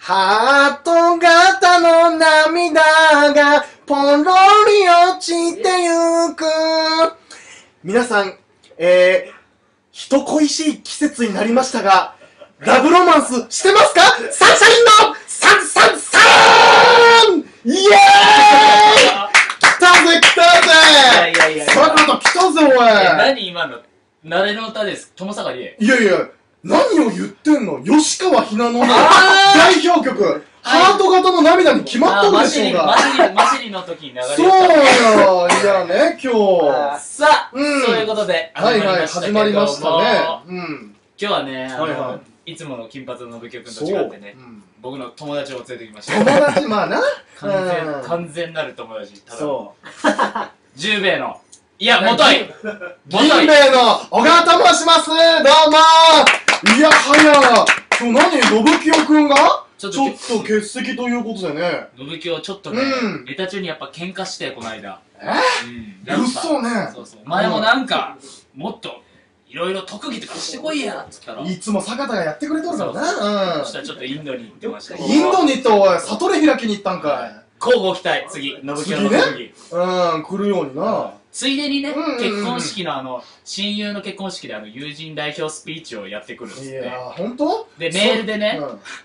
ハート型の涙がポロリ落ちてゆく。皆さん、人恋しい季節になりましたが、ラブロマンスしてますか？サンシャインのサンサンサーン！イエーイ！来たぜ来たぜ！さくらと来たぜおい！ 何今の誰の歌です？友坂理恵。 いやいや、何を言ってんの？吉川ひなの代表曲、ハート型の涙に決まったんでしょうが。 マシリの時に流れそうよ、いやね、今日。 さあ、そういうことで、 はいはい、始まりましたね。 今日はね、いつもの金髪の信清君と違ってね、僕の友達を連れてきました。 友達、まあな。 完全なる友達。 そう。 10兵衛の、いや、もとい銀兵衛の小川と申します。どうもいやはや、今日何、信清くんがちょっと欠席ということでね。 信清ちょっとね、ネタ中にやっぱ喧嘩して、この間。 嘘ね。 そうそう。前もなんか、もっと、いろいろ特技とかしてこいやっつったら。 いつも坂田がやってくれとるからな。 そしたらちょっとインドに行ってました。 インドに行ったおい、悟り開きに行ったんかい。 交互期待、次、信清の特技。 来るようにな。 ついでにね、結婚式の親友の結婚式で友人代表スピーチをやってくるんですね。 いやー、ほんと？ で、メールでね、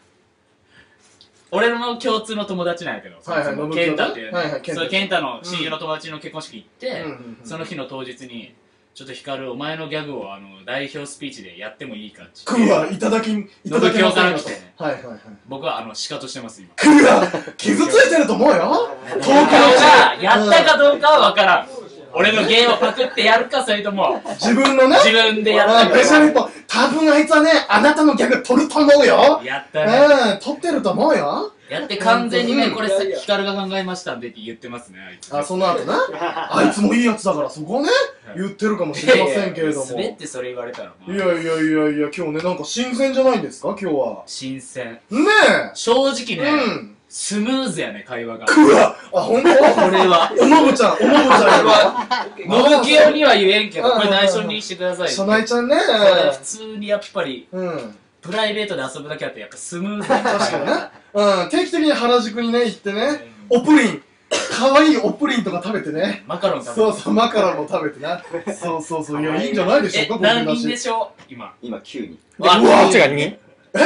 俺の共通の友達なんやけど、ケンタっていうね、そのケンタの親友の友達の結婚式行って、その日の当日に、ちょっとヒカル、お前のギャグを代表スピーチでやってもいいかって。 くわ、いただき信清から来てね。 はいはいはい。 僕はシカトしてます今。 くわ、傷ついてると思うよ。 東京がやったかどうかは分からん。俺の芸をパクってやるか、それとも自分のね、 自分でやったか。 ペシャリポ、多分あいつはね、あなたのギャグ取ると思うよ。 やったね。 取ってると思うよ。 やって完全にね、これヒカルが考えましたんでって言ってますね、あいつ。 その後な。あいつもいいやつだからそこをね、言ってるかもしれませんけれども。 滑ってそれ言われたらいやいやいやいや、今日ね、なんか新鮮じゃないんですか、今日は。 新鮮。 ねえ。 正直ね、スムーズやね、会話が。 くわ、ほんと？これは。 おのぶちゃんは。 信清には言えんけど、これ内緒にしてください。 初内ちゃんね。 普通にやっぱり、プライベートで遊ぶだけあってやっぱスムーズな確かにね。定期的に原宿にね、行ってね、おプリン、かわいいおプリンとか食べてね。 マカロン食べて。 そうそう、マカロンも食べてな。そうそうそう、いや、いいんじゃないでしょうか、 何人でしょう今 9人。 うわ、 こっちが2。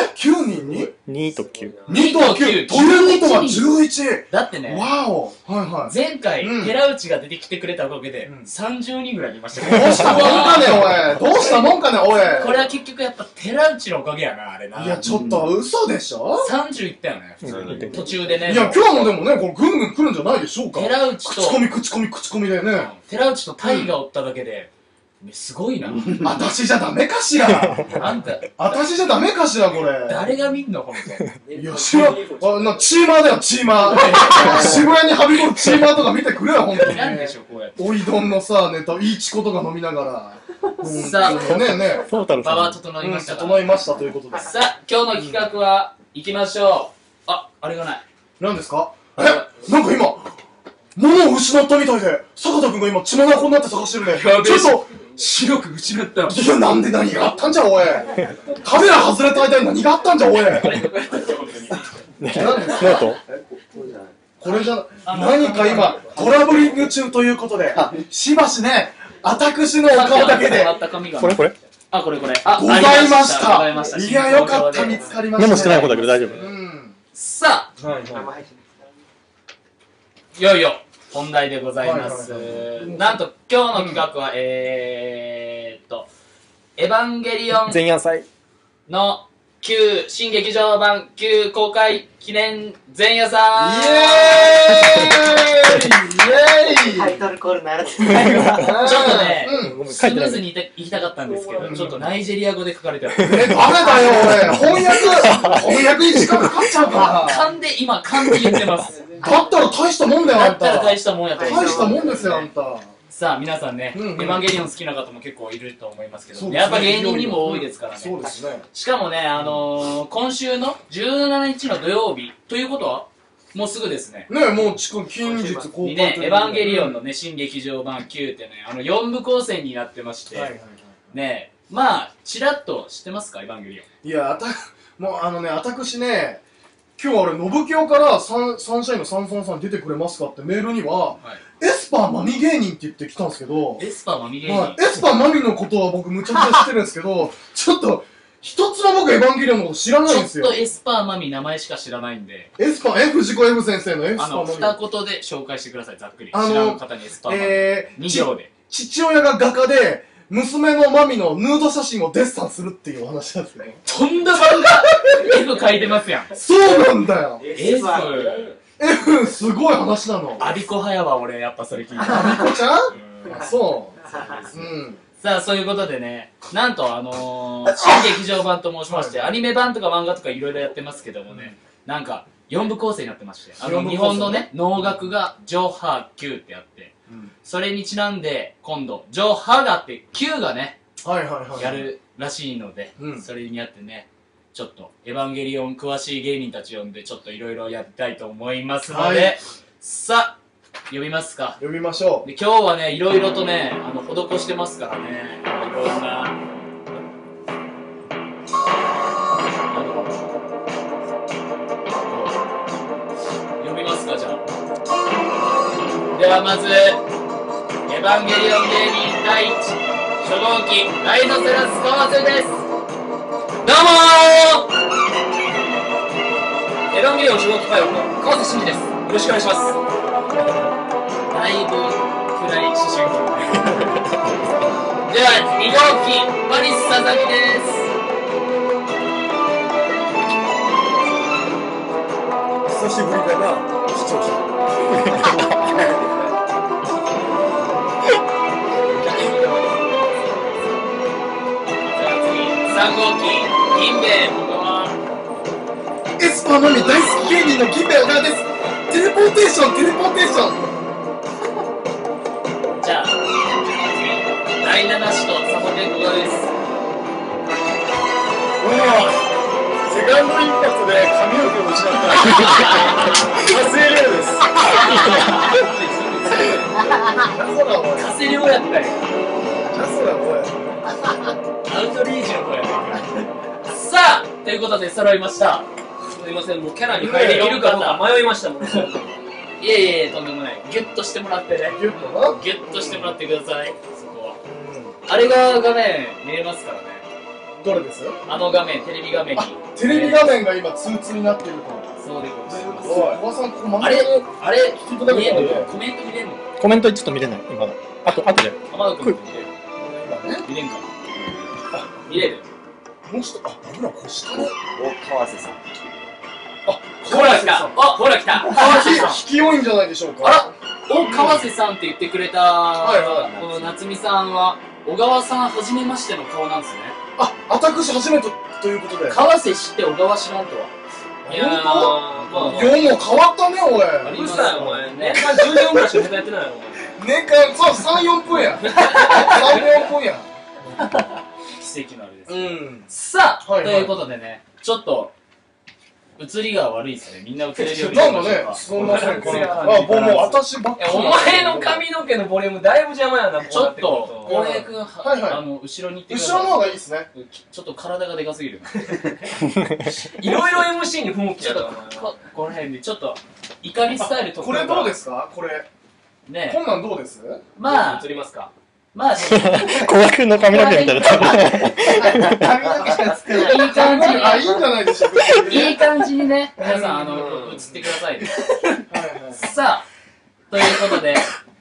9人に ?2 と9。 2と9。ということは11。 だってね、 わお。はいはい。 前回、寺内が出てきてくれたおかげで、30人ぐらいいましたどうしたもんかね、おい。どうしたもんかね、おい。 これは結局やっぱ寺内のおかげやな、あれな。 いや、ちょっと嘘でしょ？ 30いったよね、普通に。途中でね。 いや、今日もでもね、これぐんぐん来るんじゃないでしょうか。 寺内と、 口コミでね。 寺内とタイがおっただけで、すごいな。 私じゃダメかしら。 あんた、 私じゃダメかしら、これ。 誰が見んの、ほんと。 いや、チーマーだよ、チーマー。渋谷にはびこるチーマーとか見てくれよ、ほんとに。 なんでしょ、こうやって。 おいどんのさ、ネタ、いいチコとか飲みながら。 さあ、 ねえねえ。 場は整いました。 整いましたということで。 さあ、今日の企画は、行きましょう。あれがない。 何ですか？なんか今、物を失ったみたいで、坂田くんが今血まなこになって探してるね。ちょっと、 白く失った。 いや、なんで何があったんじゃ、おい。カメラ外れた間に何があったんじゃ、おい。 ノート？ これじゃ、何か今、トラブリング中ということで、しばしね、私のお顔だけで。 これこれ？ あ、これ。 ございました。いや、よかった、見つかりました。 メモしてない方だけど大丈夫？ さあ、いよいよ、本題でございます。なんと、今日の企画は、エヴァンゲリオン前夜祭の旧新劇場版旧公開記念前夜祭。 イエーイタイトルコールならちょっとね、スムーズに言いたかったんですけど、ちょっとナイジェリア語で書かれてある。 ダメだよ、俺。翻訳に時間かかっちゃうから。 勘で言ってます。 だったら大したもんだよ、あんた。 だったら大したもんやと思う。 大したもんですよ、あんた。 さあ、皆さんね、エヴァンゲリオン好きな方も結構いると思いますけど、やっぱ芸人にも多いですからね。 そうですね。 しかもね、今週の17日の土曜日、ということは、もうすぐですね。 ねもう近日公開にね、エヴァンゲリオンのね、新劇場版9ってね、4部構成になってまして、ね、まあ、ちらっと知ってますか、エヴァンゲリオン。 いや、もう私ね、 今日あれ、信清からサンシャインのサンソンさん出てくれますかってメールには、エスパーマミ芸人って言ってきたんですけど、 エスパーマミ芸人、 エスパーマミのことは僕むちゃくちゃ知ってるんですけど、ちょっと、一つも僕エヴァンゲリオンのこと知らないんですよ。 ちょっとエスパーマミ名前しか知らないんで。 エスパー、藤子 F 先生のエスパーマミ。 二言で紹介してください、ざっくり。知らん方にエスパーマミ。2行で。 父親が画家で、娘のマミのヌード写真をデッサンするっていうお話なんですね。 とんだ漫画 F 書いてますやん。 そうなんだよ。 F すごい話なの。 アビコハヤは俺やっぱそれ聞いた。 アビコちゃんそう。 さあ、そういうことでね、なんと新劇場版と申しまして、アニメ版とか漫画とかいろいろやってますけどもね、なんか4部構成になってまして、日本のね、能楽がジョハ9ってあって、それにちなんで今度、ジョハがあって9がね、やるらしいので、それにやってね、ちょっとエヴァンゲリオン詳しい芸人たち呼んでちょっといろいろやりたいと思いますので、さあ、呼びますか。 呼びましょう。 で、今日はね、いろいろとね、施してますからね、いろんな。呼びますか、じゃあ。では、まず、エヴァンゲリオン芸人第一、初号機、ライノセラス川瀬です。どうもーエヴァンゲリオン初号機パイロット、川瀬真司です。よろしくお願いします。だいぶ暗い思春期では2号機パリス佐々木です久しぶりだな視聴者 3号機銀兵衛小川エスパーマミ大好き芸人の銀兵衛小川です。テレポーテーションじゃあ第7子とサボテン小川です。 セカンドインパクトで髪の毛を失った加瀬亮です。 加瀬亮やったよ。アウトリージの子やった。さあということで揃いました。すみません、もうキャラに入れるかどうか迷いましたもん。いえいえ、とんでもない。ギュッとしてもらってね。ギュッとしてもらってください。そこは。あれが画面見えますからね。 どれです？ あの画面、テレビ画面に。 テレビ画面が今通知になっていると。 そうでございます。 あれ見える？コメント見れるの？ コメントちょっと見れない、今だ。あとで。 浜田君見れる？見れんかな？見れる？ もうちょっと、僕らこう下ね。 川瀬さん。 ほら来た！ほら来た！ 引き多いんじゃないでしょうか。 あら！川瀬さんって言ってくれた、この夏美さんは、小川さんはじめましての顔なんですね。 私初めてということで。 川瀬知って小川知らんとは。いやー、 もう変わったね、おい。 うるさい、お前。年間14分しかネタやってないよ、お前。 年間、そう、3、4分や。3、4分や。 奇跡のあれです。さあ、ということでね、ちょっと、映りが悪いですね。みんな映れるようにしましょうか。 なんかね、そんなせんかな。もう私ばっかり。 お前の髪の毛のボリュームだいぶ邪魔やな。 ちょっと、浩平君、後ろに行ってください。 後ろの方がいいですね。 ちょっと体がでかすぎる。 いろいろ MC に不向きだから。 この辺で、ちょっと、怒りスタイルとこれどうですかこれ。 ねこんなんどうです？ まあ、 映りますか？ まあ、 小川君の髪の毛みたいな。 いい感じ。 いいんじゃないでしょうか。 いい感じにね、皆さん、映ってくださいね。さあ、ということで、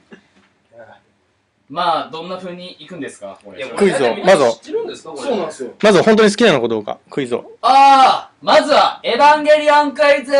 まあ、どんな風に行くんですかこれ。 クイズを、まず、 そうなんですよ。 まず本当に好きなのかどうか、クイズを。 まずは、エヴァンゲリオンクイズ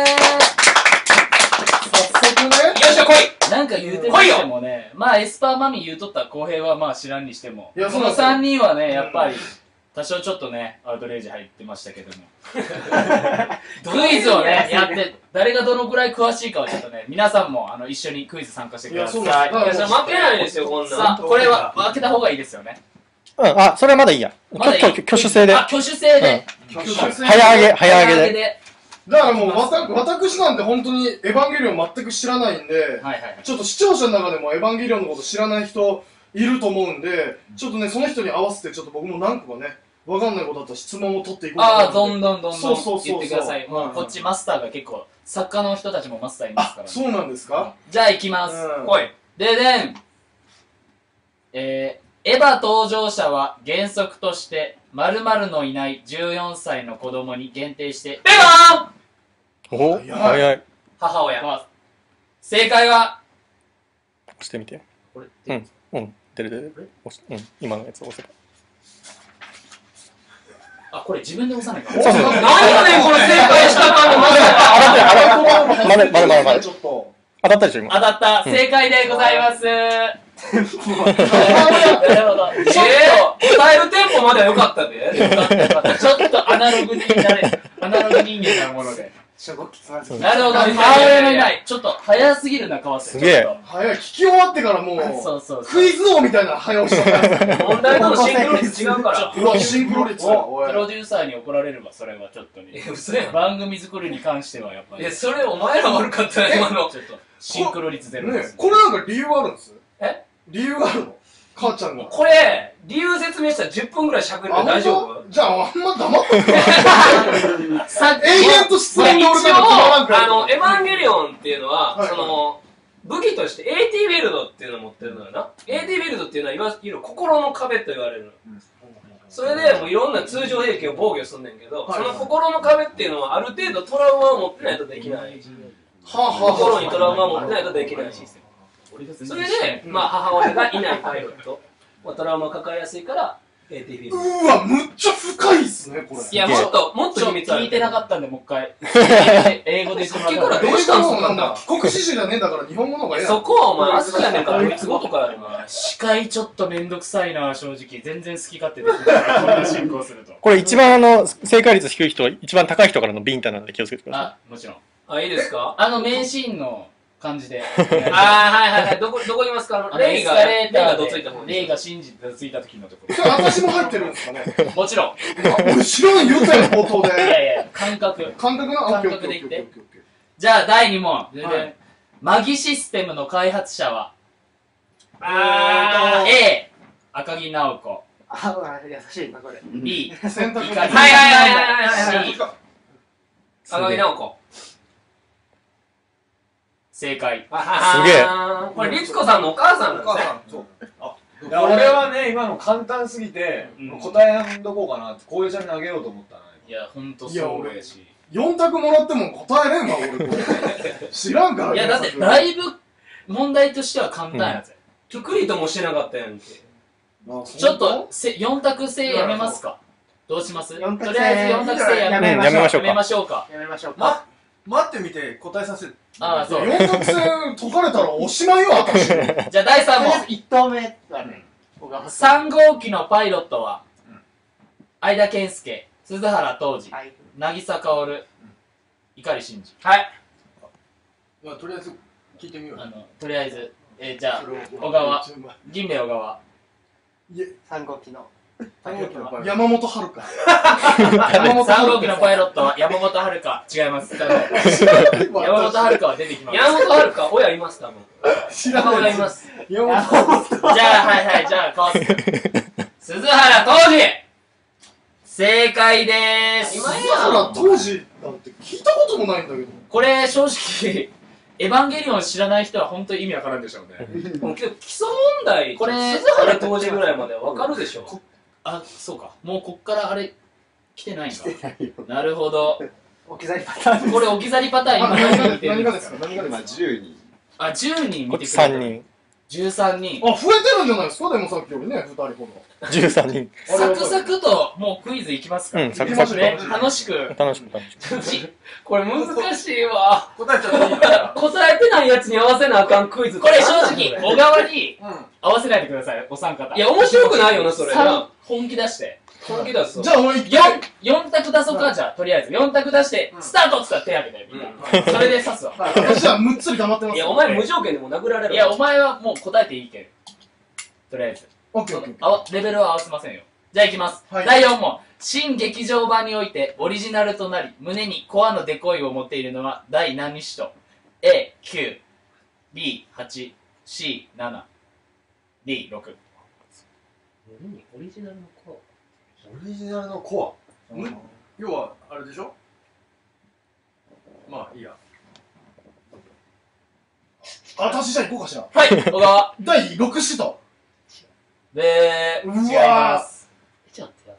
早速ね。 よいしょ、来い！ なんか言うてましてもね、まあエスパーマミ言うとった公平はまあ知らんにしても、この3人はね、やっぱり、多少ちょっとね、アウトレイジ入ってましたけども。クイズをね、やって、誰がどのくらい詳しいかはちょっとね、皆さんも一緒にクイズ参加してください。 負けないですよ、こんなん。 さあ、これは分けた方がいいですよね。 それはまだいいや。挙手制で。 挙手制で。 早上げで。 だからもう、私なんて本当にエヴァンゲリオン全く知らないんで、ちょっと視聴者の中でもエヴァンゲリオンのこと知らない人いると思うんで、ちょっとね、その人に合わせてちょっと僕も何個かね、 わかんないことだったら質問を取っていこうああ、どんどんそうそうそうそう言ってください。もうこっちマスターが結構、作家の人たちもマスターいますから。 そうなんですか？ じゃあ行きます。 おい。 ででん。エヴァ登場者は原則として〇〇のいない14歳の子供に限定してペガーンお早い。 母親。 正解は押してみて。 これ出る。今のやつ押せば。 あ、これ自分で押さないかそうそう。 何やねんこれ正解したかのまだ。ちょっと。当たったでしょ、今。 当たった。正解でございます。なるほど。 答えるテンポまでは良かったで。 ちょっとアナログになれ、アナログ人間なもので。 しょぼきつまりなるほど。母親のいない。ちょっと早すぎるな、川瀬。 すげえ。 早い、聞き終わってからもう、 そう。 クイズ王みたいな早押しだった。 問題とのシンクロ率違うから。 うわ、シンクロ率だ。 プロデューサーに怒られるわ、それはちょっとね。 嘘やん。 番組作りに関してはやっぱり。 それお前ら悪かったよ、今の。 ちょっと、シンクロ率ゼロでねす。 これなんか理由があるんですえ理由があるの母ちゃんが。 これ、理由説明したら10分くらいしゃべるから大丈夫？ じゃあ、あんま黙って永遠と質問で俺なんか決まらんから。 エヴァンゲリオンっていうのは、 はいその、武器として AT フィールドっていうのを持ってるのよな。AT フィールドっていうのはいわゆる心の壁と言われるの。それでもういろんな通常兵器を防御すんねんけど、 はいその心の壁っていうのはある程度トラウマを持ってないとできない。心にトラウマを持ってないとできない。それで、まあ母親がいないパイロットはトラウマを抱えやすいから、AT フィールド。 うわ、むっちゃ深いっすね、これ。 いや、もっと秘密ある。 聞いてなかったんで、もう一回。英語で言ってもらったどうしたんすかなんだ帰国子女じゃねえんだから日本語の方がええやん。 そこはお前、アスキやねんから、ドイツ語とかやるな。 司会ちょっとめんどくさいな、正直。全然好き勝手できるから、こんな進行すると。 これ一番正解率低い人、一番高い人からのビンタなので気をつけてくださあ、もちろん。 あ、いいですか？ 名シーンの感じで。 はい。どこいますか？レイがどついた方レイが信じてどついた時のとこそれ私も入ってるんですかね。 ろ。もちろん。 後ろに言ったよ、冒頭いで。 や、感覚。 感覚な感覚で言って。じゃあ、第2問。マギシステムの開発者は、A、赤木直子。 優しいな、これ。 B、 選択。 はい。 C、 赤木直子。 正解。 すげえ。 これ、律子さんのお母さんなんですね。 いや俺はね、今の簡単すぎて、答えやんどこうかなって、こういうちゃんにあげようと思ったのよ。 いや、ほんとそうやし。 4択もらっても答えれんわ、俺これ。知らんから。 いや、だって、だいぶ問題としては簡単やつや。 トゥクリともしてなかったやんけ。 ちょっと、4択制やめますか？どうします？とりあえず4択制やめましょうか。 やめましょうか。 待ってみて答えさせる。 ああ、そう。 4択制解かれたらおしまいよ、私。 じゃあ、第3問。 1投目はね、 3号機のパイロットは、相田健介、鈴原浩二、渚薫、碇シンジ。 はい。 とりあえず聞いてみよう。 とりあえず、じゃあ、小川、銀兵衛小川。 3号機の山本遥。 3号機のパイロットは山本遥。違います。山本遥は出てきます。 山本遥、親います、多分。 知らない。 親います。 じゃあ、はい、じゃあ、川瀬。鈴原浩二正解でーす。 鈴原浩二なんて聞いたこともないんだけど。 これ、正直、エヴァンゲリオン知らない人は本当に意味わからんでしょうね。 基礎問題、 これ鈴原当時ぐらいまではわかるでしょ。 あ、そうか。もうこっからあれ、来てないんか。なるほど。 置き去りパターン。 これ置き去りパターン今何が見てるんですか？ 何がですか？ 10人。 あ、10人見てくれた。 3人。 13人。 あ、増えてるんじゃないですか、でもさっきよりね、2人ほど。 13人。 サクサクと、もうクイズいきますか？ サクサクね、楽しく。 楽しく。 これ難しいわ。 答えちゃっていいから。 答えてないやつに合わせなあかんクイズ。 これ正直、小川に合わせないでください、お三方。 いや、面白くないよな、それ。 本気出して。 本気出す。 じゃあ俺1回。 4択出そうか、じゃあ、とりあえず。4択出して、スタートっつったら手挙げて、みんな。それで刺すわ。 じゃあむっつり黙ってます。 いや、お前無条件でも殴られる。 いや、お前はもう答えていいけん。とりあえず。 オッケーオッケー。 レベルは合わせませんよ。じゃあいきます。第4問。新劇場版においてオリジナルとなり、胸にコアのデコイを持っているのは第何使徒？ A、9、B、8、C、7、D、6。 胸にオリジナルのコオリジナルのコ要はあれでしょ。まあいいや。私じゃあ行こうかしら。 はい、小川。 第6使徒。 で、 う違いまわす。 ちょっと待ってや。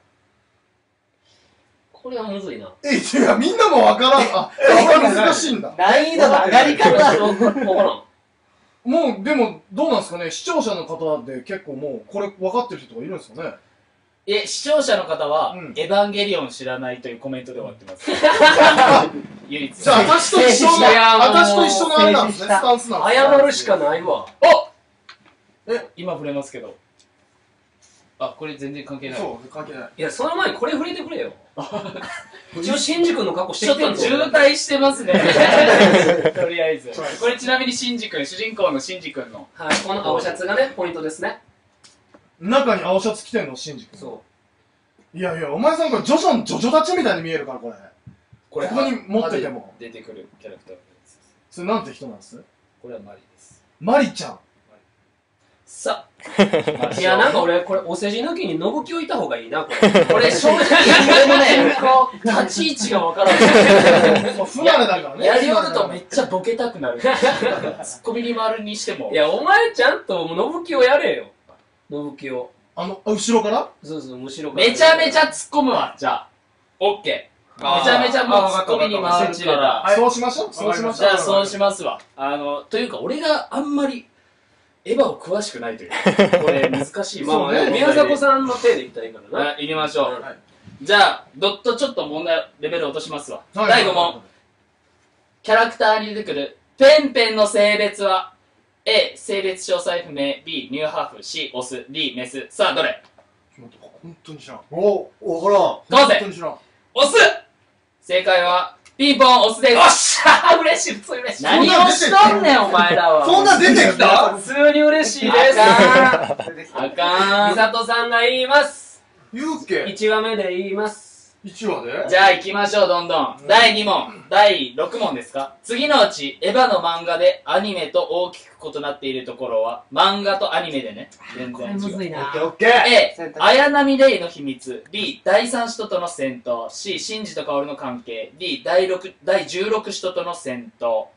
これはむずいな。 いや、みんなもわからん。あ、難しいんだ。 難易度の上がり方。 わからん。 もう、でも、どうなんですかね、視聴者の方で結構もう、これ分かってる人がいるんですかね。 視聴者の方は、 うんエヴァンゲリオン知らないというコメントで終わってます。唯一。 じゃあ、私と一緒いやの、 もう私と一緒のあれなんですね、スタンスなんですね。 謝るしかないわ。 今触れますけど。あ、これ全然関係ない。 そう、関係ない。 いや、その前にこれ触れてくれよ。一応、新宿の格好してちょっきてんのと渋滞してますね。とりあえず。これちなみにシンジ君、主人公のシンジ君の。 はい、この青シャツがね、ポイントですね。 中に青シャツ着てんの、シンジ君。 そいやいや、お前さんこれ、ジョジョ立ちみたいに見えるから、これ。 これここに持ってても。 出てくるキャラクターです。 それなんて人なんですこれはマリです。 マリちゃん。 さいや、なんか俺、これ、お世辞抜きに信清いた方がいいな、これ。 これ正直、俺もね、立ち位置がわからない。 そう不慣れだからね。 やりおるとめっちゃボケたくなる。ツッコミに回るにしても。 いや、お前ちゃんと信清やれよ。信清。 後ろからそうそう、むしろから。 めちゃめちゃ突っ込むわ、じゃあ。オッケー。めちゃめちゃもう突っ込みに回るから。 はい、そうしましょう。そうしましょう。 じゃあそうしますわ。というか俺があんまりエヴァを詳しくないという。これ難しい。 まあまあね、 そうね宮迫さんの手でいったらいいからな。 行きましょう。 はいじゃあ、ドットちょっと問題、レベル落としますわ。 はい第5問。キャラクターに出てくるペンペンの性別は A、性別詳細不明 B、ニューハーフ C、オス D、メス。さあ、どれ？ 本当に知らん。 お、わからん。 どうぜ本当に知らん。 オス正解はピンポンオスです。よっしゃー嬉しい、嬉しい。何をしとんねん、お前らは。 そんな出てきた普通に嬉しいです。 あかん。 美里さんが言います。 言うっけ 1話目で言います。 1話でじゃあ行きましょう、どんどん。第2問、第6問ですか。次のうち、エヴァの漫画でアニメと大きく異なっているところは、漫画とアニメでね、全然違う。 いな。 オッケー。 A、綾波レイの秘密。B、第3使徒との戦闘。C、シンジと薫の関係。D、第16使徒との戦闘。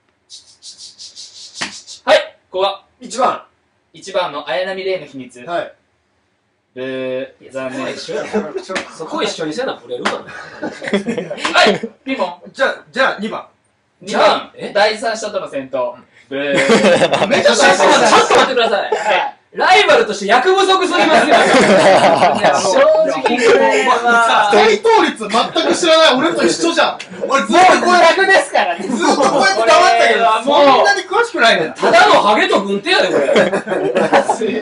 はい、ここは 1番。 1番の綾波レイの秘密。 はい。 ブー、残念。 そこ一緒にせな、ブレるかな。 はい、ピンポン。 じゃあ2番。 2番え、 第3使徒との戦闘。ブー。 めっちゃちょっと待ってください。ライバルとして役不足すぎますよ。 正直これは、 回答率全く知らない俺と一緒じゃん。俺ずっとこうや楽ですからね。 ずっとこうやって黙ったけど、そんなに詳しくないねん。 ただのハゲと軍手やで、これ。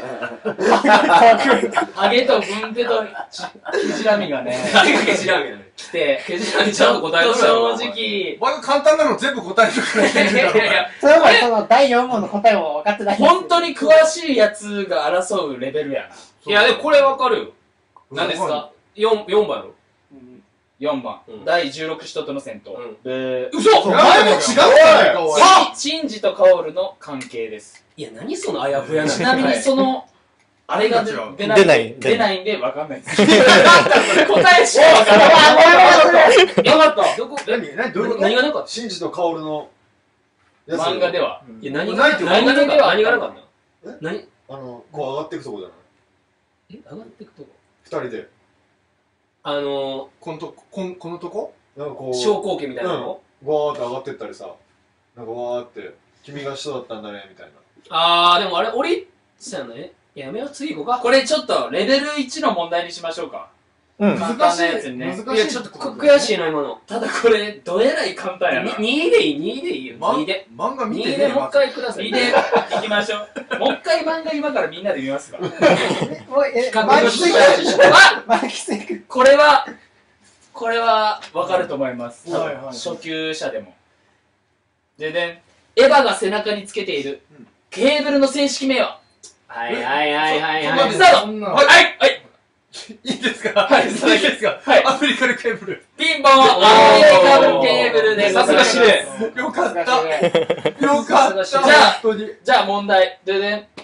ハゲと軍手とキジラミがね、 ハゲがケジラミやね。 来て、 ケジラミちゃんと答えろよ。 正直、 お前が簡単なの全部答えてくれてるいやいや、 それまでその第4問の答えも分かってない。 本当に詳しいやつが争うレベルやいや、でもこれわかるよ。 な。何ですか？ 4番やろ。 4番、第16使徒との戦闘。ブー。 嘘お前も違うじゃないか、おい。 シンジとカオルの関係です。 いや、何そのあやふやな。 ちなみにその、あれが出出ないんで分かんないです。答えしか分からない。よかった。 どこ、 何どういうこと何がなかったシンジとカオルのやつ漫画では。 いや、何ないってことがなかった何がなかったえ何こう上がっていくとこじゃない上がっていくとこ 2人で。 このとこなんかこう、 昇降機みたいなのわーって上がってったりさ、なんかわーって、君が人だったんだね、みたいな。 あー、でもあれ、俺、そうやね。やめよう、次行こうか。 これちょっとレベル1の問題にしましょうか。 うん。 簡単なやつにね。 いや、ちょっと悔しいな、今の。 ただこれ、どえらい簡単やな。 2でいいよ。2で。 漫画見て 2でもう一回ください。 見て、行きましょう。もう一回漫画今からみんなで見ますか。 もうえ、 覚マキ悟しセてマキセク。 これはわかると思います。 はいはい初級者でも。でね、エヴァが背中につけているケーブルの正式名は？ はいはいはいはいそんなはい。 スタートそんなはいはいいいですかはいいいですかはいアフリカルケーブル。 ピンポンアメリカのケーブルでさすが司令。 よかった。よかった。 じゃあ本当に。 じゃあ問題。でね、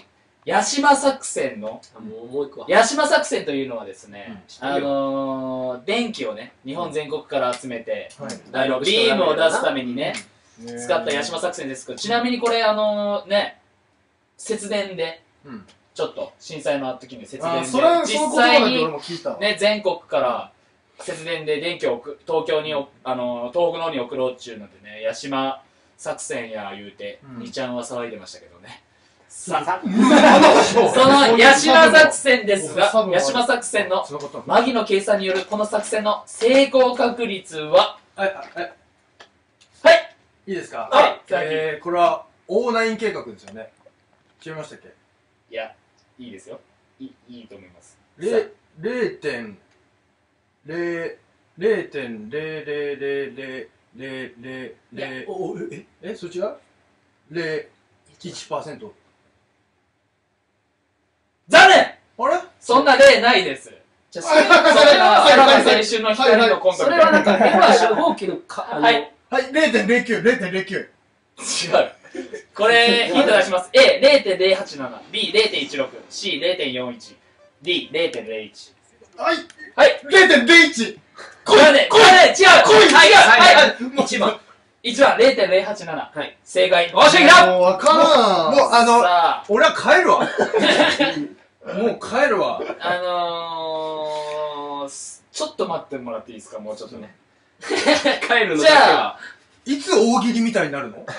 八島作戦の、 もう一個は。 八島作戦というのはですね、 うん電気をね、日本全国から集めて、 はいビームを出すためにね、使った八島作戦ですけど、ちなみにこれね、節電で、ちょっと震災の時に節電で、実際に、ね、全国から節電で電気を東京に、東北の方に送ろうっちゅうのでね、八島作戦や言うて、2ちゃんは騒いでましたけどね。さあ、その八島作戦ですが、八島作戦の牧野計算によるこの作戦の成功確率は、はい、 いいですか？ はい、 これは O9 計画ですよね。決めましたっけ？ いや、いいですよ。いいと思います。 そっちが 0.1%。 残念！ あれ？ そんな例ないです。じゃあ、それは先週の光のコント。 それはなんか、今初号機のはい。 はい、0.09、0.09。 違う。これ、ヒント出します。A、0.087、B、0.16、C、0.41、D、0.01。 はい。 はい。 0.01。 これね、違う。はい。 1番。 1番、0.087。はい。正解。 おっしゃ、いた！ もうわからん。 もうさあ、 俺は帰るわ。もう帰るわ。 ちょっと待ってもらっていいですか、もうちょっとね。 帰るのじゃあ、 いつ大喜利みたいになるの？ クイズ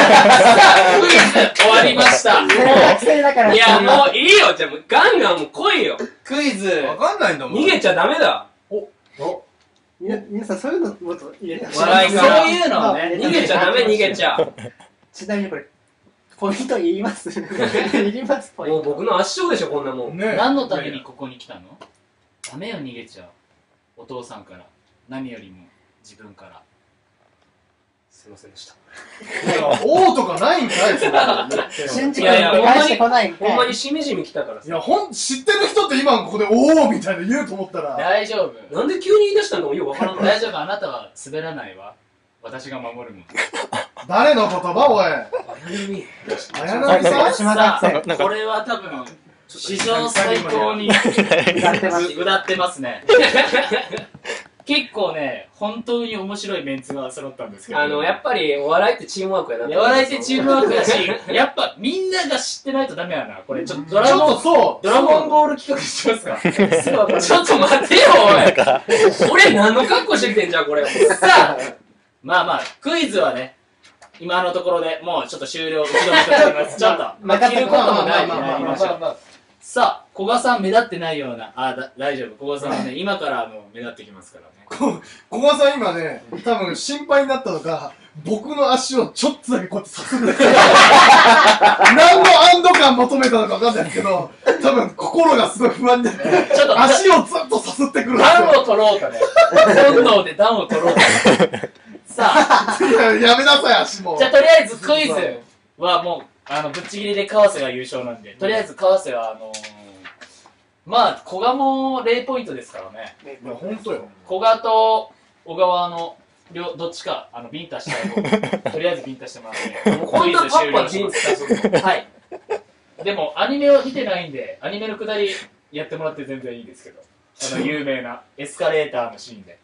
終わりました。 学生だから。 いや、もういいよ。じゃあもうガンガンもう来いよ。 クイズ。 わかんないんだもん。 逃げちゃダメだ。 皆さんそういうのもっと入れてほしい。 笑いがそういうのをね、 逃げちゃダメ、逃げちゃ。 ちなみにこれ、ポイントいりますいります、ポイント。 もう僕の圧勝でしょ、こんなもん。 ね。 何のためにここに来たの？ダメよ、逃げちゃう。お父さんから。何よりも自分から。 すいませんでした。 王とかないんかい、それ。 新宿に返してこないんかい。 ほんまにしみじみ来たからさ。 いや、知ってる人って今ここでおーみたいな言うと思ったら。 大丈夫。 なんで急に言い出したのかもよくわからない。 大丈夫、あなたは滑らないわ。私が守るもん。 誰の言葉、おい。綾波さん？ さあ、これは多分、史上最高に歌ってますね。結構ね、本当に面白いメンツが揃ったんですけど。 やっぱりお笑いってチームワークやな。 お笑いってチームワークだし、やっぱみんなが知ってないとダメやな。これちょっとドラゴンボール企画しますか？ちょっと待ってよ、おい。 俺何の格好してきてんじゃん、これ。 さあ、まあ、クイズはね、今のところでもうちょっと終了、打ち止めております。ちょっと、切ることもないんでやりましょう。さあ、古賀さん目立ってないような、大丈夫。古賀さんはね、今から目立ってきますからね。 古賀さん今ね、多分心配になったのが、僕の足をちょっとだけこうやってさする。何の安堵感求めたのかわかんないですけど、多分心がすごい不安で、 ちょっと足をずっとさすってくるんですよ。 暖を取ろうとね。本能で暖を取ろうと。さあ、 やめなさい、足も。 じゃあとりあえずクイズはもう、ぶっちぎりで川瀬が優勝なんで、とりあえず川瀬はまあ、古賀も0ポイントですからね。 いや、ほんとよ。 古賀と小川のどっちか、ビンタしたい方、とりあえずビンタしてもらって、 こんなタッパービンタするの？ はい。でも、アニメを見てないんで、アニメのくだりやってもらって全然いいですけど、有名なエスカレーターのシーンで。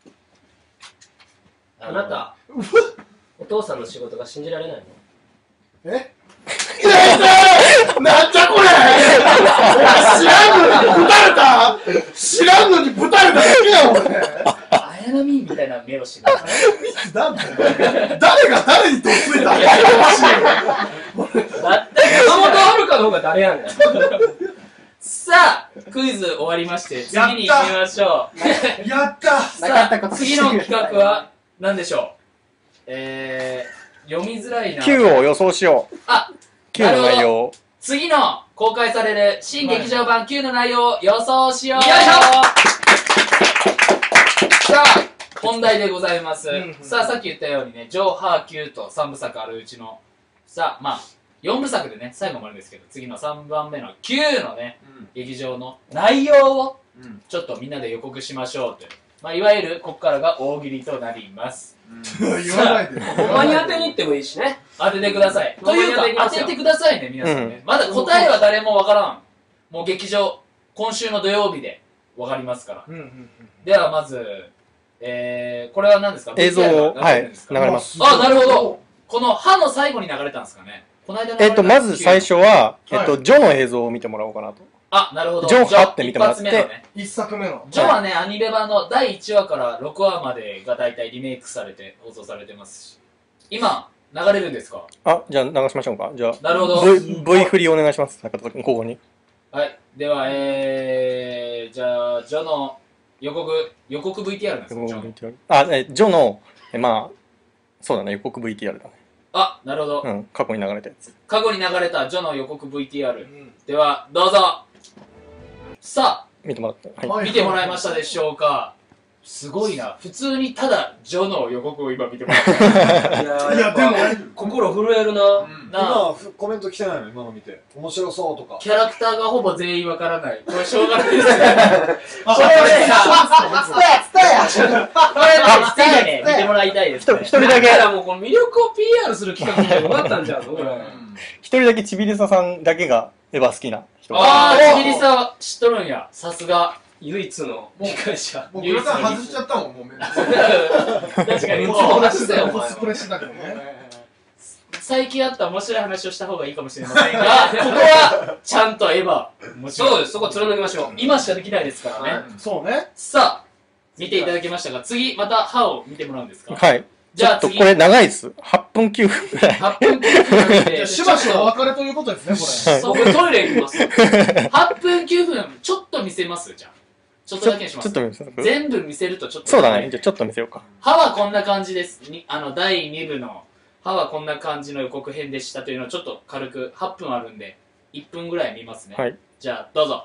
あなた、お父さんの仕事が信じられないの？ え？なんじゃこれ！知らんのにぶたれただけやん、俺！ 綾波みたいな目をしてる。 誰が誰にとっついたんだよ、 だって山本遥の方が誰やねん。 さあ、クイズ終わりまして、次に行きましょう。 やったさあ、次の企画は何でしょう？読みづらいな。 Q を予想しよう。Q の内容。 次の公開される新劇場版 Q の内容を予想しよう。 よいしょ。 さあ、本題でございます。さあ、さっき言ったようにね、上波 Q と3部作あるうちの、さあ、まあ、4部作でね、最後までですけど、次の3番目の Q のね、劇場の内容を、ちょっとみんなで予告しましょうという。 まあいわゆるここからが大喜利となります。 言わないで。 ほんまに当てに行ってもいいしね。 当ててください。というか当ててくださいね皆さんね。まだ答えは誰もわからん。もう劇場今週の土曜日でわかりますから。ではまずこれは何ですか？ 映像をはい流れます。 あ、なるほど。この歯の最後に流れたんですかね。この間流れた。 まず最初はジョの映像を見てもらおうかなと。 あ、なるほど。 ジョはって見てもらって。 一作目の。 ジョはね、アニメ版の第1話から6話までが大体リメイクされて放送されてますし。今、流れるんですか？ あ、じゃあ流しましょうか。じゃあ、 なるほど。 V 振りお願いします。中田君、ここに。 はい。では、じゃあ、ジョの予告 VTR なんですか？ あ、ジョの、まあ、そうだね、予告 VTR だね。 あ、なるほど。 うん、過去に流れたやつ。 過去に流れたジョの予告 VTR。では、どうぞ。さあ、 見てもらった。 はい、見てもらいましたでしょうか？すごいな。普通にただ、ジョの予告を今見てもらった。 いや、でも、 心震えるな。 今、コメント来てないの今の見て。面白そうとか。 キャラクターがほぼ全員わからない。これしょうがないですね。これね、ぜひね、見てもらいたいですね。 一人だけ。 だからもうこの魅力を PR する企画みたいなのがあったんじゃん。 一人だけちびりささんだけがエヴァ好きな人。 ああ、ちびりさ知っとるんや。さすが。 唯一の理解者。 もうグラタン外しちゃったもん、もう。 確かに、 コスプレしてたけどね。 最近あった面白い話をした方がいいかもしれませんが、ここはちゃんとエヴァ。 そうです、そこ貫きましょう。 今しかできないですからね。 そうね。 さあ、見ていただきましたが、次、また歯を見てもらうんですか？ はい。 じゃあ次。 これ長いです。8分9分ぐらい。 8分9分で。 しばしお別れということですね、これ。 僕トイレ行きます。 8分9分、ちょっと見せますじゃあ。ちょっとだけにします。 ちょっと見せます。 全部見せるとちょっと。 そうだね。じゃあちょっと見せようか。 歯はこんな感じです。第2部の歯はこんな感じの予告編でしたというのをちょっと軽く8分あるんで、1分ぐらい見ますね。 はい。 じゃあ、どうぞ。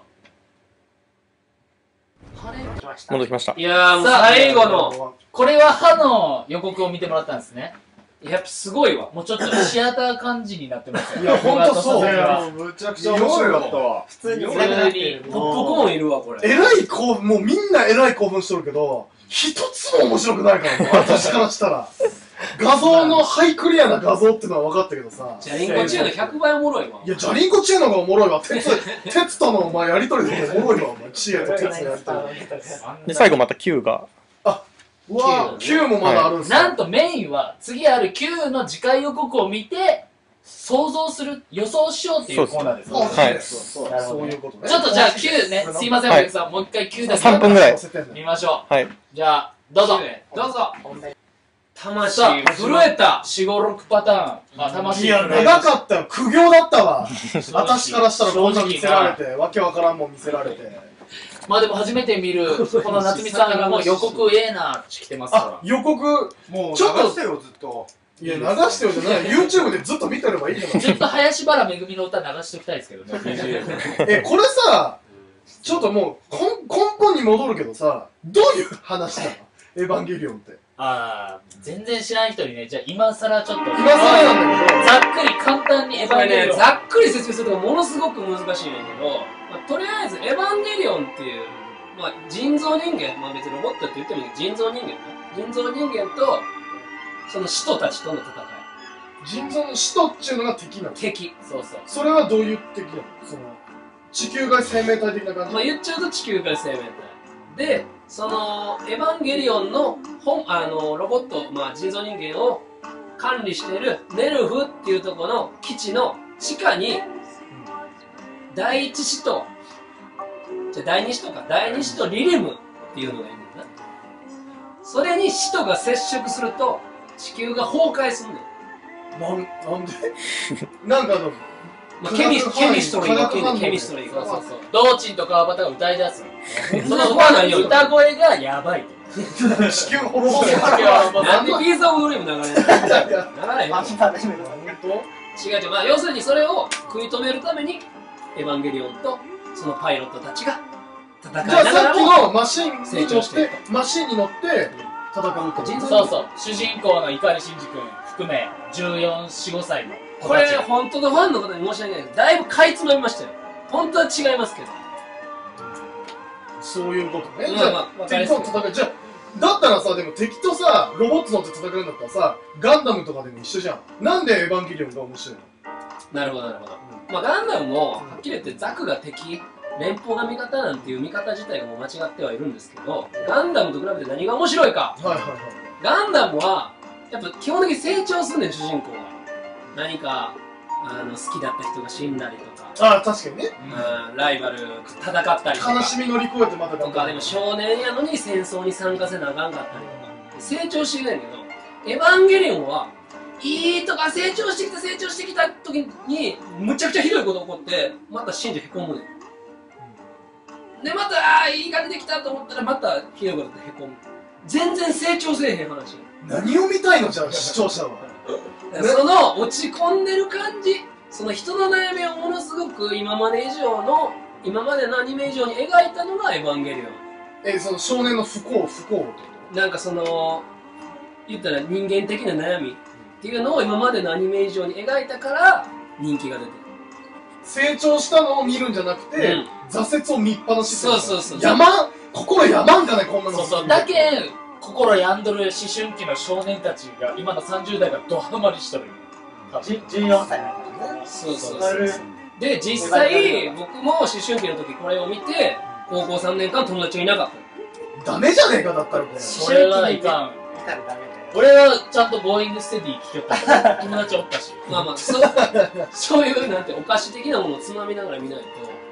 戻ってきました。 いやー、もう最後の。 これは歯の予告を見てもらったんですね。 やっぱすごいわ。 もうちょっとシアター感じになってますよ。 いや、ほんとそう。 むちゃくちゃ面白かったわ。 普通にポップコーンいるわ、これ。 えらい興奮、もうみんなえらい興奮しとるけど、一つも面白くないからね、私からしたら。画像のハイクリアな画像っていうのは分かったけどさ。 ジャリンコチューの100倍おもろいわ。 いや、ジャリンコチューのがおもろいわ。鉄とのお前やりとりでおもろいわ、お前。チエと鉄のやりとり。 で、最後また Q が。 うわぁ、9もまだあるんすか？ なんとメインは次ある9の次回予告を見て想像する、予想しようっていうコーナーです。 はい。 そういうことね。 ちょっとじゃあ9ね、すいませんお客さん、もう一回9だけ 3分ぐらい見ましょう。はい。 じゃあ、どうぞ。 どうぞ。魂震えた。 4、5、6パターン。あ、魂いや、長かったよ。苦行だったわ。私からしたらこんな見せられて、わけわからんもん見せられて。 まあでも初めて見る、この夏美さんがもう予告ええなって来てますから。 予告、 もう流ちょっとしてよ、ずっと。 いや、流してよじゃない。YouTube でずっと見てればいいじゃない。 ずっと林原めぐみの歌流しておきたいですけどね。 これさ、ちょっともう根本に戻るけどさ、どういう話なの？エヴァンゲリオンって。 ああ、全然知らん人にね、じゃあ今更ちょっと。 今更なんだけど。 ざっくり簡単にエヴァンゲリオン。 ざっくり説明するとものすごく難しいんだけど、とりあえずエヴァンゲリオンっていう、人造人間、別にロボットって言ってもいいけど、人造人間ね。人造人間と、その使徒たちとの戦い。 人造の使徒っていうのが敵なの？ 敵。 そうそう。 それはどういう敵なの？その、地球外生命体的な感じ？ 言っちゃうと地球外生命体。で、その、エヴァンゲリオンのロボット、人造人間を管理しているネルフっていうところの基地の地下に、第一使徒、第二使徒か。第二使徒リリムっていうのがいるんだよな。それに使徒が接触すると、地球が崩壊するんだよ。 なんでなんかケミストリーがケミストリーが。 そうそうそう。ドーチンと川端が歌い出す。その歌声がやばい。 地球滅ぼす。 なんでピーザオブドリーム流れない流れへん。違う。要するにそれを食い止めるために、エヴァンゲリオンとそのパイロットたちが戦いながらも。 じゃあさっきのマシンに乗って、戦うってそうそう。主人公の碇シンジ君含め14、5歳の。 これ本当のファンの方に申し訳ないけど、だいぶかいつまみましたよ。本当は違いますけど。 そういうことね。 じゃあ、 じゃあだったらさ、でも敵とさ、ロボット乗って戦うんだったらさ、ガンダムとかでも一緒じゃん。なんでエヴァンゲリオンが面白いの？ なるほどなるほど。まあガンダムもはっきり言ってザクが敵、連邦が味方なんていう見方自体がもう間違ってはいるんですけど、ガンダムと比べて何が面白いか。 はいはいはい。 ガンダムはやっぱ基本的に成長するねん、主人公が。何か好きだった人が死んだりとか、 ああ、確かにね。 ライバル戦ったりとか。 悲しみ乗り越えてまたとか、でも少年やのに戦争に参加せなあかんかったりとか、成長していくねんけど、エヴァンゲリオンはいいとか成長してきた時にむちゃくちゃひどいこと起こってまた死んでへこむねん。でまたいい感じできたと思ったらまたひどいことでへこむ。全然成長せえへん話。 何を見たいのじゃあ視聴者は。 その落ち込んでる感じ、その人の悩みをものすごく今までのアニメ以上に描いたのがエヴァンゲリオン。 その少年の不幸なんかその言ったら人間的な悩みっていうのを今までのアニメ以上に描いたから人気が出てる。 成長したのを見るんじゃなくて、挫折を見っぱなし。 そうそうそう。 心病んじゃないこんなの。 そうそう。だけ心病んどる思春期の少年たちが今の30代がドハマりしとる。 14歳なんだね。 そうそうそう。で実際僕も思春期の時これを見て高校3年間友達がいなかった。 ダメじゃねえかだったらこれ。 これはいかん。俺はちゃんとゴーイングステディ聞きよったから友達おったし。 まあまあそういうなんてお菓子的なものをつまみながら見ないと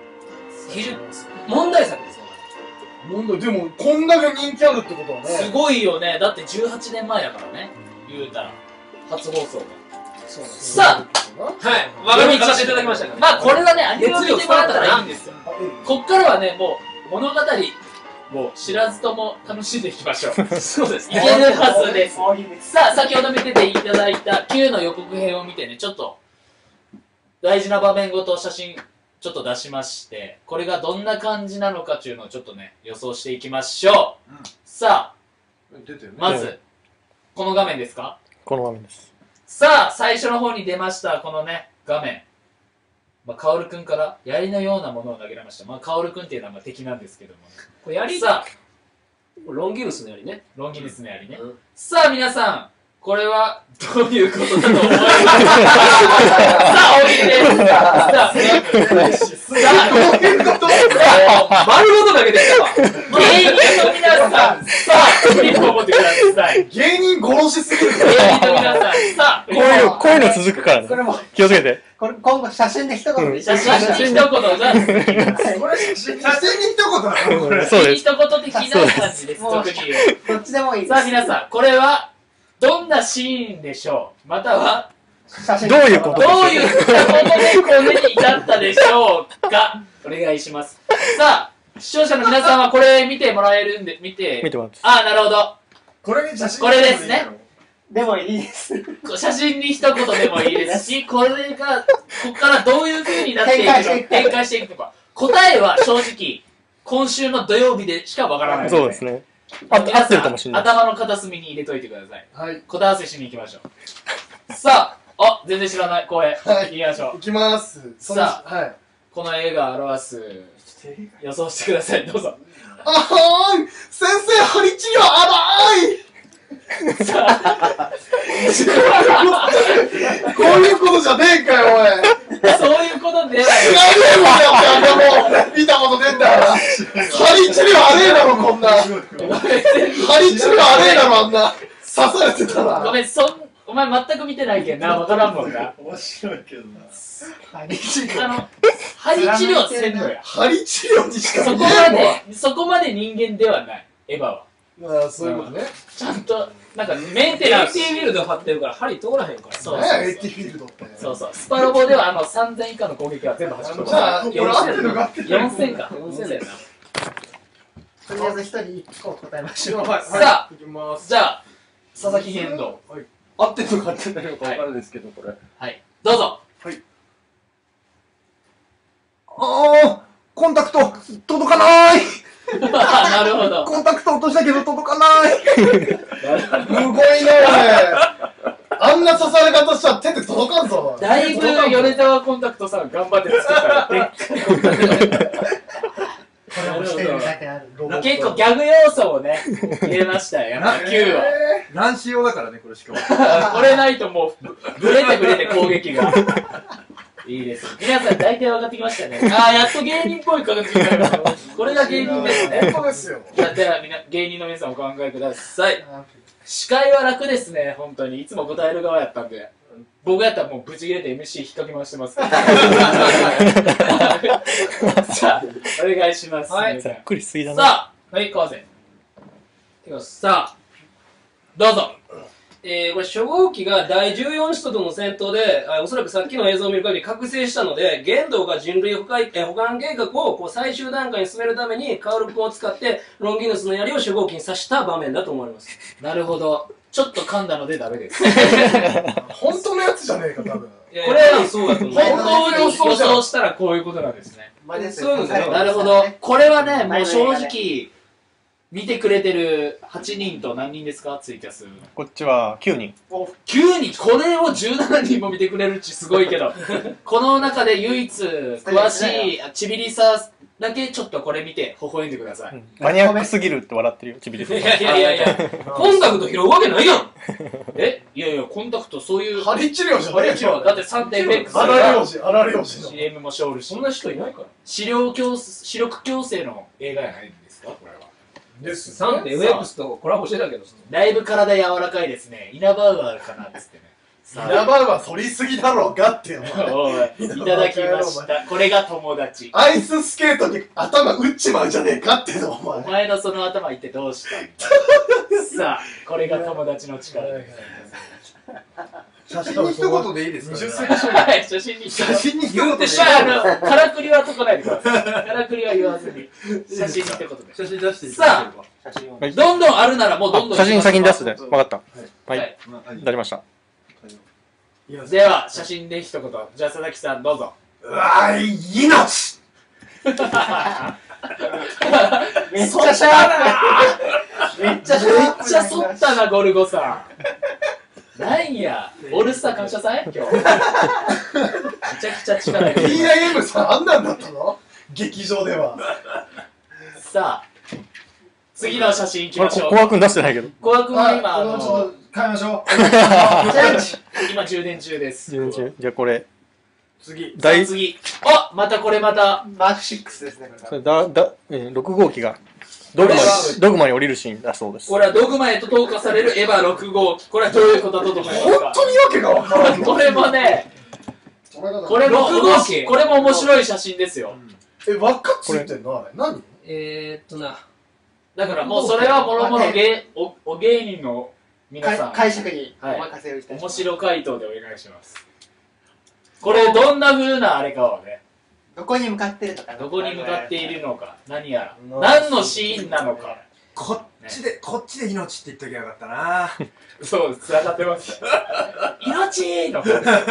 問題作ですよ。 でもこんだけ人気あるってことはね。 すごいよね。だって18年前やからね。言うたら初放送が。さあ、 はい、分かりませていただきましたから。 まあこれはね、アニメを見てもらったらいいんですよ。こっからはね、もう物語を知らずとも楽しんでいきましょう。 そうですね。いけるはずです。さあ、先ほど見てていただいた Q の予告編を見てね、ちょっと大事な場面ごと写真ちょっと出しまして、これがどんな感じなのかっていうのをちょっとね、予想していきましょう。さあ、まず、この画面ですか？ この画面です。 さあ、最初の方に出ました、このね、画面。カオルくんから槍のようなものを投げられました。カオルくんっていうのは敵なんですけども、ね。 これ槍さあ、 ロンギヌスの槍ね。 ロンギヌスの槍ね。さあ、皆さん、これはどういうことだと思いますか？さあ、おいでです。さあ、どういうこと丸ごと投げてきたわ。 芸人の皆さん、さあ、フリップを持ってください。 芸人殺しすぎる。 芸人の皆さん、さあ、 こういうの続くからね。気をつけて。 今後写真で一言。 写真に一言が続きます。 これ写真に一言だな、これ。 そうです。 一言的な感じです、特に。 どっちでもいいです。 さあ、皆さん、これは、どんなシーンでしょう？または、 どういうことでこれに至ったでしょうか？お願いします。さあ、視聴者の皆さんはこれ見てもらえるんで、見てもらって。ああ、なるほど。 これに写真これですね。 でもいいです。 写真に一言でもいいですし、これが、ここからどういう風になっていくのか、展開していくのか。答えは正直、今週の土曜日でしかわからない。 そうですね。合ってるかもしれない。 頭の片隅に入れといてください。 はい。 答え合わせしに行きましょう。さあ、全然知らない声。行きましょう。 行きます。 さあ、 はい。 この映画を表す予想してください。どうぞ。 あはーい、先生、針治療甘い。こういうことじゃねえかよ、おい。 そういうことではない。見たことねえんだから。針治療あれえだろ、こんな。針治療あれえだろ、あんな。刺されてたら。 ごめん、お前全く見てないけんな、わからんもんな。 面白いけどな。 針治療せんのや。 針治療にしか見えそこまで人間ではない、エヴァは。 ああ、そういうことね。 ちゃんと、なんかメンテナンス。 AT フィールド張ってるから針通らへんから。 そうね、AT フィールドって。 そうそう。スパロボでは3000以下の攻撃は全部走る。 じゃあ、俺合ってるのか合ってるのか。 4000か。4000だよな。 とりあえず一人一個答えましょう。 さあ、 いきます。 じゃあ、佐々木玄道。 合ってるのか合ってないのか分からないですけど、これ。 はい。どうぞ。 コンタクト届かない。 なるほど。 コンタクト落としたけど届かない。 むごいね、俺。あんな刺され方したら手で届かんぞ。 だいぶ米沢コンタクトさん頑張って作ったでっかいコンタクト。 これをしてるだけある。 結構ギャグ要素をね入れましたよ、やっぱ9は。 乱視用だからね、これしかも。 これないともうブレて攻撃が。いいです。皆さん大体分かってきましたね。ああ、やっと芸人っぽい形になりました。これが芸人ですね。 本当ですよ。 じゃあ芸人の皆さんお考えください。司会は楽ですね、本当に。いつも答える側やったんで。僕やったらもうブチ切れて MC 引っかき回してます。さあ、お願いします。 はいざっくりしすぎだな。 さあ、はい、川瀬。さあ、どうぞ。 これ初号機が第14使徒との戦闘で、おそらくさっきの映像を見る限り覚醒したので、玄道が人類保管計画をこう最終段階に進めるためにカウル君を使ってロンギヌスの槍を初号機に刺した場面だと思われます。 なるほど。ちょっと噛んだのでダメです。 本当のやつじゃねえか、多分。 これそうだと思う。 本当に予想したらこういうことなんですね。 そういうのだよなるほど。これはね、もう正直、見てくれてる8人と何人ですか、ツイキャス。 こっちは9人。 9人、これを17人も見てくれるっちすごいけど、この中で唯一詳しいちびりさだけちょっとこれ見て微笑んでください。 マニアックすぎるって笑ってるよ、ちびりさん。 いや、コンタクト拾うわけないやん。 いやいや、コンタクトそういう。 針治療じゃねえよ。 だって3点フェックス。 荒漁師の。 CM も勝るし。 そんな人いないから。 視力矯正の映画やないんですか、これは。 ですサンデーウェブスとコラボしてたけど。 だいぶ体柔らかいですね。イナバウアーかなっつってね。 イナバウアー反りすぎだろうがってお前。 おい、いただきました。これが友達。 アイススケートに頭打っちまうじゃねえかってのおお前。 前のその頭言ってどうしたんだ。さあ、これが友達の力で。 写真に一言でいいですか？ はい、写真に写真に一言で。 からくりは解かないでください。からくりは言わずに。写真ってことで。 写真出していいさあ、どんどんあるならもうどんどん。 写真先に出すで。わかった。はい。 はい出りました。 では、写真で一言。じゃあ、佐々木さん、どうぞ。 うわー、命めっちゃシャーめっちゃシャーめっちゃ反ったな、ゴルゴさん。なんや、オールスター感謝祭今日。めちゃくちゃ力入れてる。 PIM さんあんなんだったの劇場では。 さあ、次の写真行きましょう。 小川くん出してないけど。 小川君は今、 ちょっと変えましょう。 今充電中です。 じゃあこれ。 次。 次。あ、またこれまた。 マーク6ですね、こそれ6号機がドグマに降りるシーンだそうです。 これはドグマへと投下されるエヴァ6号機。これはどういうことだと思いますか？ 本当にわけがわからんの。 これもね、これも面白い写真ですよ。 輪っかついてんのあれ何？ だからもうそれはもろもろお芸人の皆さん解釈にお任せをいたします。 面白回答でお願いします。これどんな風なあれかをね、 どこに向かってるのか、 どこに向かっているのか、何やら何のシーンなのか。 こっちで命って言っときゃよかったな。 そうです、繋がってます命の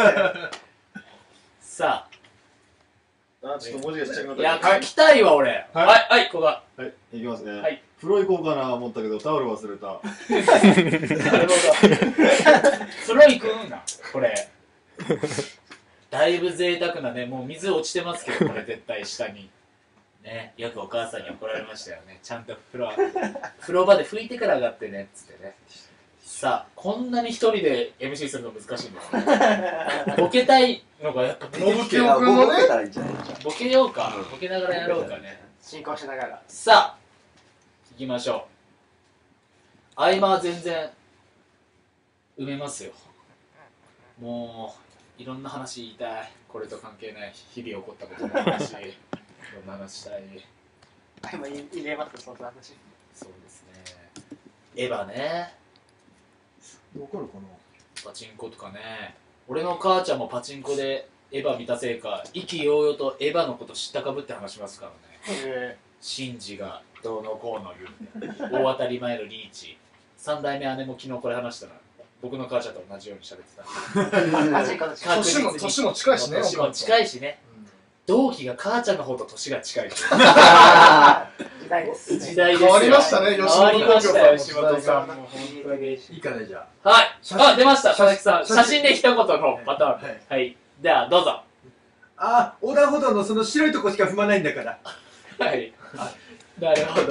さちょっと文字がちっちゃくなった。 あ、いや、書きたいわ俺。はい、ここが。 はい、いきますね。 はい。 風呂行こうかな思ったけどタオル忘れた。 なるほど。風呂行くんな、これ。だいぶ贅沢なね、もう水落ちてますけど、これ絶対下に。ね、よくお母さんに怒られましたよね。ちゃんと風呂場で拭いてから上がってね、つってね。さあ、こんなに一人で MC するの難しいんですね。ボケたいのがやっぱ出てきて、 僕のね。 ボケようか、ボケながらやろうかね。 進行しながら。 さあ、行きましょう。合間は全然埋めますよ。もういろんな話言いたい。これと関係ない日々起こったこともあるし、いろんな話したい。 今入れますその話。 そうですね。エヴァね。 わかるかパチンコとかね。俺の母ちゃんもパチンコでエヴァ見たせいか、意気揚々とエヴァのこと知ったかぶって話しますからね。シンジがどうのこうの言うて、大当たり前のリーチ。3代目姉も昨日これ話したら、僕の母ちゃんと同じように喋ってた。 年も近いしね。 年も近いしね。同期が母ちゃんの方と年が近い。 時代です。 時代ですよ。 変わりましたね、吉変わりましたよ、吉本本さんも。 いいかね、じゃはい。あ、出ました、佐々木さん。写真で一言のパターン。はい。では、どうぞ。 あ。横断歩道のその白いとこしか踏まないんだから。 はい。なるほど。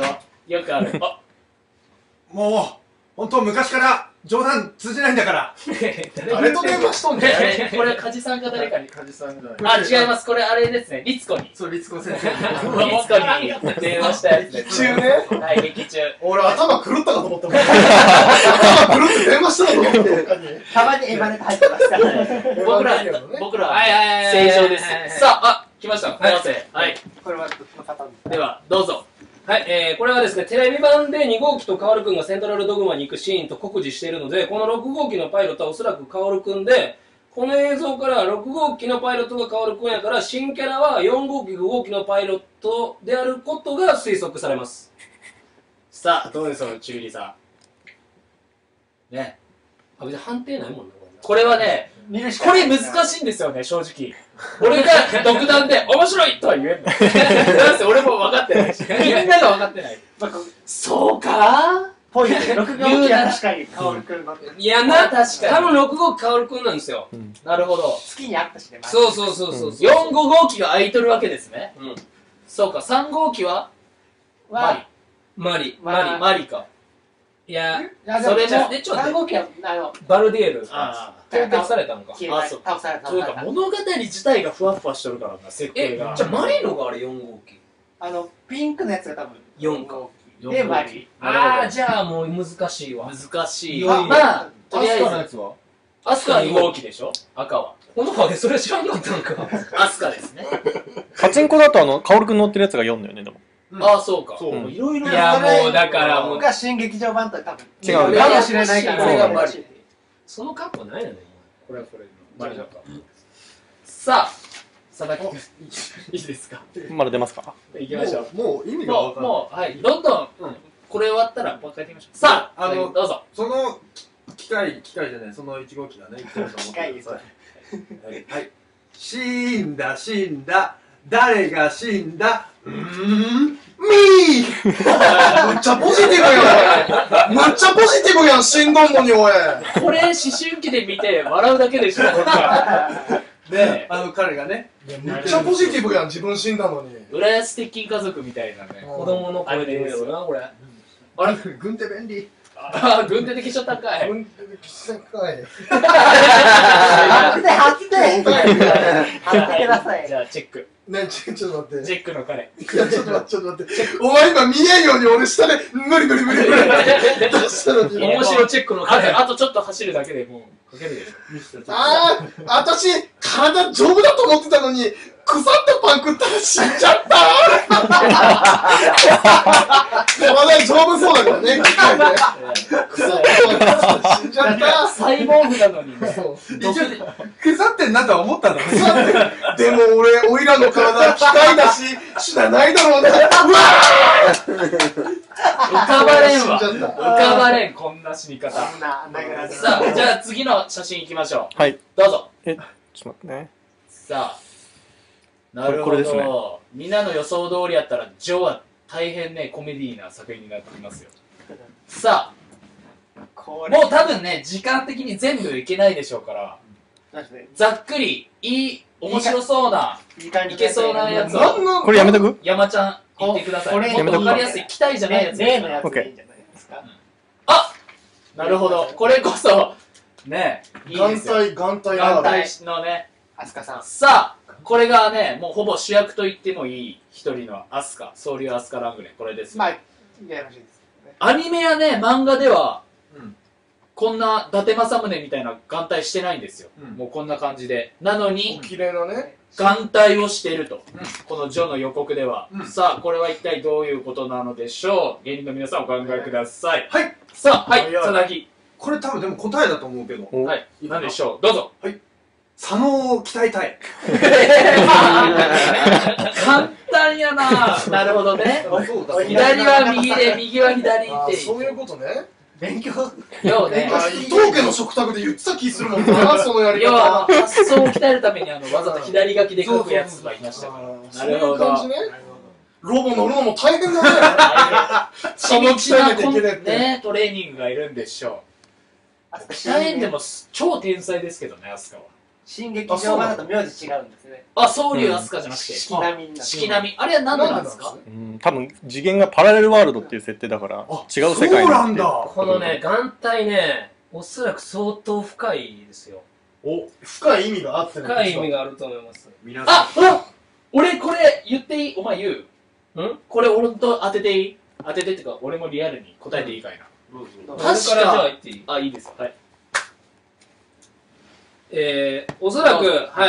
よくある。あ、 もう本当昔から冗談通じないんだから。 誰と電話しとんねん。 これ、梶さんか誰かに。 梶さんじゃない。 あ、違います。これあれですね。律子に。 そう、律子先生。 律子に電話したやつです。 中ね。 はい、劇中。 俺頭狂ったかと思ったもん。頭狂って電話したかと思って。 たまにエヴァネタ入ってますからね。 僕ら、正常です。さあ、来ました。はい。 これはどっちのパターンですか？ では、どうぞ。 はい、これはですね、テレビ版で2号機とカオルくんがセントラルドグマに行くシーンと酷似しているので、この6号機のパイロットはおそらくカオルくんで、この映像から6号機のパイロットがカオルくんやから、新キャラは4号機、5号機のパイロットであることが推測されます。 さあ、どうでしょう、中里さん。ね。 あ、別に判定ないもんね、 これはね、これ難しいんですよね、正直。俺が独断で面白いとは言えんの。なんせ俺も分かってないし、みんなが分かってない。そうかぽいね。6号機は確かにカオルくんの。 いや確かに多分6号機カオルくんなんですよ。 なるほど。 好きにあったしね。 そうそうそうそう。 4、5号機が空いとるわけですね。 うん。 そうか、3号機はマリマリか。 いや、 それも 3号機は、 バルディエル。 あ投擲されたのか。 あ、そう。 倒された。 というか、物語自体がふわふわしとるからな、設定が。 じゃあマリのがあれ4号機。 ピンクのやつが多分 4か。 で、マリ。 ああ、じゃあもう難しいわ。 難しい。 まあ、とりあえず。 アスカのやつはアスカ2号機でしょ赤は。 この影それ知らんかったんか。 アスカですね。 パチンコだとカオルくん乗ってるやつが4だよね、でも。 ああ、そうか。 そういろいろ。 いや、もうだからもう。 が新劇場版と多分違うかもしれないから。 これがマリ。その格好ないよね。 これはこれのマリだか。さあ、佐々木君、いいですか？ まだ出ますか？ 行きましょう。 もう意味がわかんない。 もう、はい。どんどん、これ終わったらもう一回やってみましょう。さあ、どうぞ。 その機械じゃない、その1号機だね。言ってると思ってください。はい。死んだ、誰が死んだミーむっちゃポジティブやん。むっちゃポジティブやん、死んどんのにおい。 これ、思春期で見て笑うだけでしょ、僕は。ね彼がね。 めっちゃポジティブやん、自分死んだのに。 え。浦安鉄筋家族みたいなね。 子供の声で言うよな、これ。 あれ軍手便利。 ああ、軍手的所高い。 軍手で喫茶会。 貼ってください。 じゃあ、チェック。 ね、ちょっと待って。 チェックの彼。 いや、ちょっと待って。お前今見えんように俺下で、無理。出したのに。 面白チェックの彼。 あとちょっと走るだけでもう、かけるでしょ。 私、体丈夫だと思ってたのに、腐ったパン食ったら死んじゃった体丈夫そうだからね、腐ったパン食ったら死んじゃったサイボーグなのにね。 腐ってんなとは思ったんだね。 でも俺、オイラの体機械だし、死なないだろうな。うわ浮かばれんわ。 死んじゃった浮かばれん、こんな死に方。ささあ、じゃあ次の写真行きましょう。 はい。 どうぞ。 ちょっと待ってね。 さあ、なるほこれですねど。みんなの予想通りやったら、ジョーは大変ね、コメディーな作品になってきますよ。さあ、もう多分ね、時間的に全部いけないでしょうから、ざっくり、面白そうな、いけそうなやつを、 これやめとく？ 山ちゃん言ってください。 これもっとわかりやすい、期待じゃないやつ。 例のやつでいいんじゃないですか。 なるほど。これこそ、ね、いいですよ。 眼帯眼帯のね。 アスカさん。 さあ、これがね、もうほぼ主役と言ってもいい一人のアスカ、総流アスカラングレン、これです。 まあ、ややましいですけどね。 アニメやね、漫画では、こんな伊達政宗みたいな眼帯してないんですよ。もうこんな感じで。なのに、 綺麗なね。 眼帯をしていると。このジョの予告では。さあ、これは一体どういうことなのでしょう。芸人の皆さんお考えください。 はい。 さあ、はい、佐々木。 これ多分でも答えだと思うけど。 はい、何でしょう。どうぞ。 佐野を鍛えたい。 簡単やな。なるほどね。左は右で、右は左って。 そういうことね。 勉強要ね。 伊藤家の食卓で言ってた気するもんな、そのやり方。 要は、発想を鍛えるためにわざと左書きで書くやつがいましたから。 そういう感じね。ロボ乗るのも大変だね。 地道なね、トレーニングがいるんでしょう。鍛えんでも超天才ですけどね、アスカは。 新劇場版だと名字違うんですね。 あ、宗龍飛鳥じゃなくて四季並みになって四季並み。あれは何でなんですか？ 多分次元がパラレルワールドっていう設定だから違う世界になってる。 このね、眼帯ね、おそらく相当深いですよ。 お、深い意味があってね。 深い意味があると思います。 皆さん俺これ言っていい？お前言う？ ん？ これ俺と当てていい？当ててってか、俺もリアルに答えていいかいな。 確かじゃあ言っていい？ あ、いいです。はい。 おそらく、はい、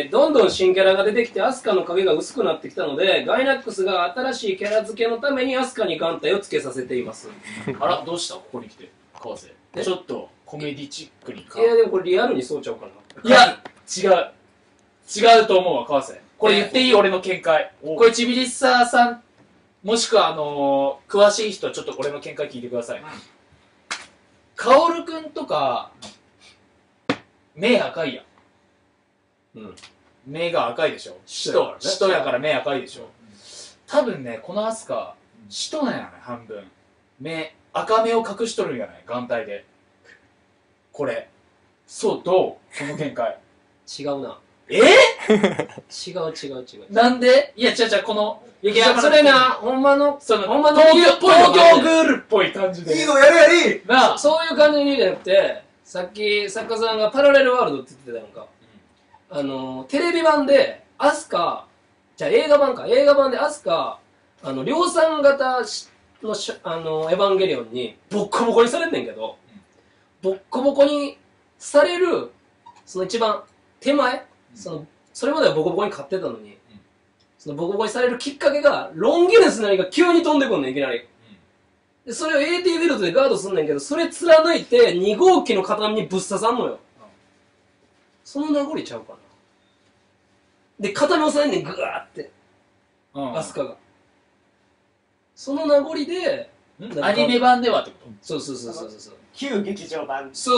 どんどん新キャラが出てきて、アスカの影が薄くなってきたので、ガイナックスが新しいキャラ付けのためにアスカに眼帯をつけさせています。 あら、どうしたここに来て、川瀬。ちょっとコメディチックにいや、でもこれリアルにそうちゃうかな。 いや、違うと思うわ、川瀬。これ言っていい？俺の見解。これ、ちびりっささん、もしくは、詳しい人、ちょっと俺の見解聞いてください。カオルくんとか、目赤いやん。目が赤いでしょ。使徒やから目赤いでしょ。多分ね、このアスカ、使徒なんやね、半分。赤目を隠しとるんやない、眼帯で。これ。そう、どう？この見解。 違うな。 違う。 なんで？いや、この、 いや、それな、ほんまの東京グールっぽい感じで。 いいのやるやりなあ、そういう感じにじゃなくて、さっき作家さんがパラレルワールドって言ってたのか。テレビ版で、アスカ、じゃあ映画版でアスカ、量産型のエヴァンゲリオンにボッコボコにされんねんけど、ボッコボコにされる、その一番手前、それまではボコボコに勝ってたのに、そのボコボコにされるきっかけが、ロンギヌスなりが急に飛んでくんねん、いきなり。で、それを AT ビルドでガードすんねんけど、それ貫いて2号機の片身にぶっ刺さんのよ。その名残ちゃうかな。で、片身押さえんねん、ぐわーって。アスカが。その名残で、 アニメ版ではってこと？ そう。 旧劇場版。 そう。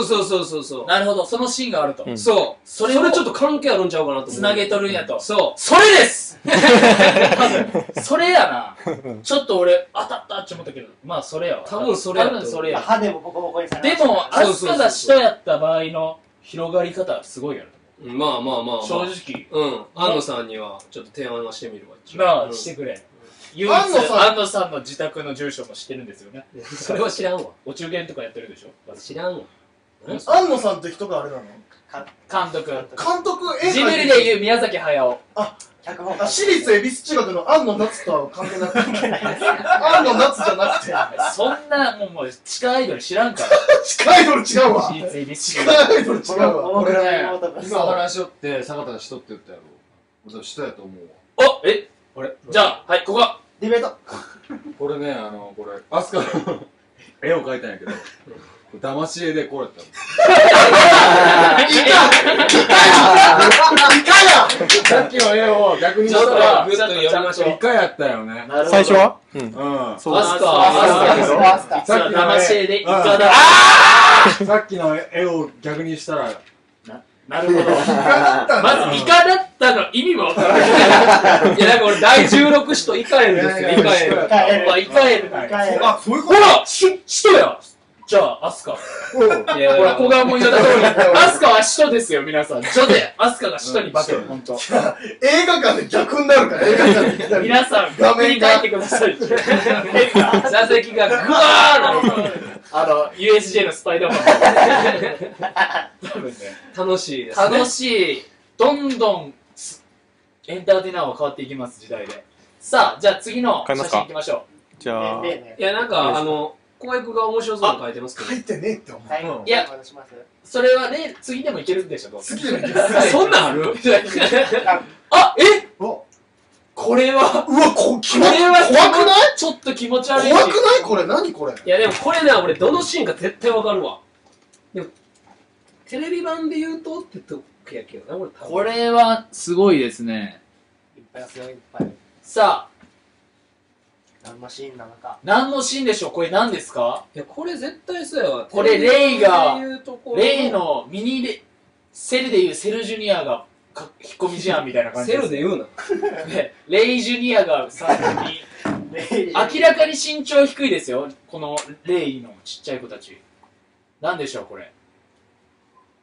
なるほど、そのシーンがあると。 そう。それちょをっと関係あるんちゃうかなと思う。 つなげとるんやと。 そう。 それです多分、それやな。ちょっと俺、当たったって思ったけど、まあそれやわ。 多分それやや。 歯でもボコボコにされましたでも、アスカが使徒やった場合の広がり方はすごいやろ。 まあ。 正直。 安野さんにはちょっと提案はしてみるわ。 まあ、してくれ。唯一、安野さんの自宅の住所も知ってるんですよね。 それは知らんわ。 お中元とかやってるでしょ？ 知らんわ。 安野さんって人があれなの？ 監督。ジブリでいう宮崎駿。 脚本私立恵比寿中学の安野夏とは関係なくて。安野夏じゃなくて。 そんな、もう、地下アイドル知らんから。 地下アイドル違うわ。 私立恵比寿地下アイドル違うわ。 俺ね、今話しよって坂田が人って言ったやろ。俺多分人やと思うわ。 じゃあ、はい、ここ。 ディベート。 これね、これ、アスカの絵を描いたんやけど、騙し絵でこうやったの。さっきの絵を逆にしたら、 グッと読みましょう。 イカやったよね。 最初はそう。 アスカ。 さっき騙し絵でイカだ。 さっきの絵を逆にしたら、 なるほど。まず、イカだったの意味もわからない。 いや、なんか俺、第16使徒イカエルですよ、イカエル。 イカエル。 あ、そういうこと？ ほら使徒やじゃあ、アスカ。ほら、小川も言った通り、アスカは使徒ですよ、皆さん。序で、アスカが使徒に化ける、ほんと。 映画館で逆になるから、映画館で。 皆さん、振り返ってください。 座席がグワーなる。 USJ のスパイダーマン。多分ね。 楽しいですね。 楽しい。どんどん、エンターテイナーは変わっていきます、時代で。さあ、じゃあ次の写真行きましょう。 じゃあ、 いや、なんか、公約が面白そうに書いてますけど。 書いてねえって思う。 いや、それはね、次でもいけるんでしょ、どうせ。 次でもいける。 そんなんあるあ、これは、 うわ、怖くない？ ちょっと気持ち悪いし。 怖くないこれ、何これ？ いや、でもこれね、俺、どのシーンか絶対わかるわ。でも、テレビ版で言うとってとこやけどな、俺多分。 これは、すごいですね。 いっぱいですよ、いっぱい。 さあ、 何のシーンなのか。 何のシーンでしょう？これ何ですか？ いや、これ絶対そうやわ。 これ、レイが、レイの、 のミニセルでいうセルジュニアが引っ込み思案みたいな感じセルで言うな。 ね、レイジュニアが3人に、明らかに身長低いですよ、このレイのちっちゃい子たち。何でしょう、これ。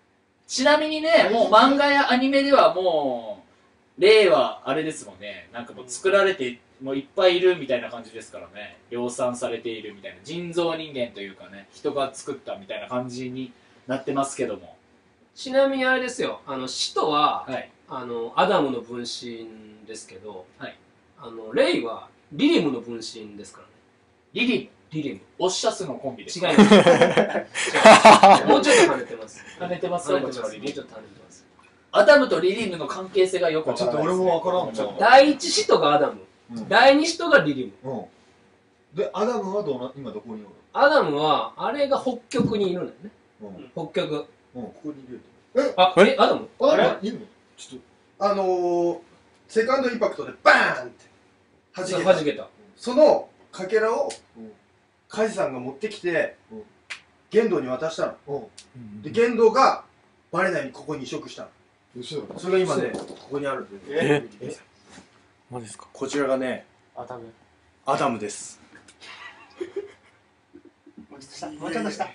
ちなみにね、もう漫画やアニメではもう、例はあれですもんね、なんかもう作られて、もういっぱいいるみたいな感じですからね、量産されているみたいな、人造人間というかね、人が作ったみたいな感じになってますけども。 ちなみにあれですよ、使徒は、 はい、 アダムの分身ですけど、 はい、 レイはリリムの分身ですからね。リリム。 オッシャスのコンビです。 違います。もうちょっと跳ねてます。 跳ねてますよ、 跳ねてます。 こっちのリリもうちょっと跳ねてます。 アダムとリリムの関係性がよくわからないです、ね。 ちょっと俺もわからんもん。 第一使徒がアダム。第二使徒がリリム。 で、アダムは今どこにおる？ アダムは、あれが北極にいるんだよね。北極。 ここにいるあ、アダムあれいるの？ ちょっとセカンドインパクトでバーンって弾けた。 そのかけらをカジさんが持ってきて玄道に渡したの。で玄道がバレないようにここに移植したの。それが今ねここにあるんで。 マジですか？ こちらがねアダムです。 もうちょっとした。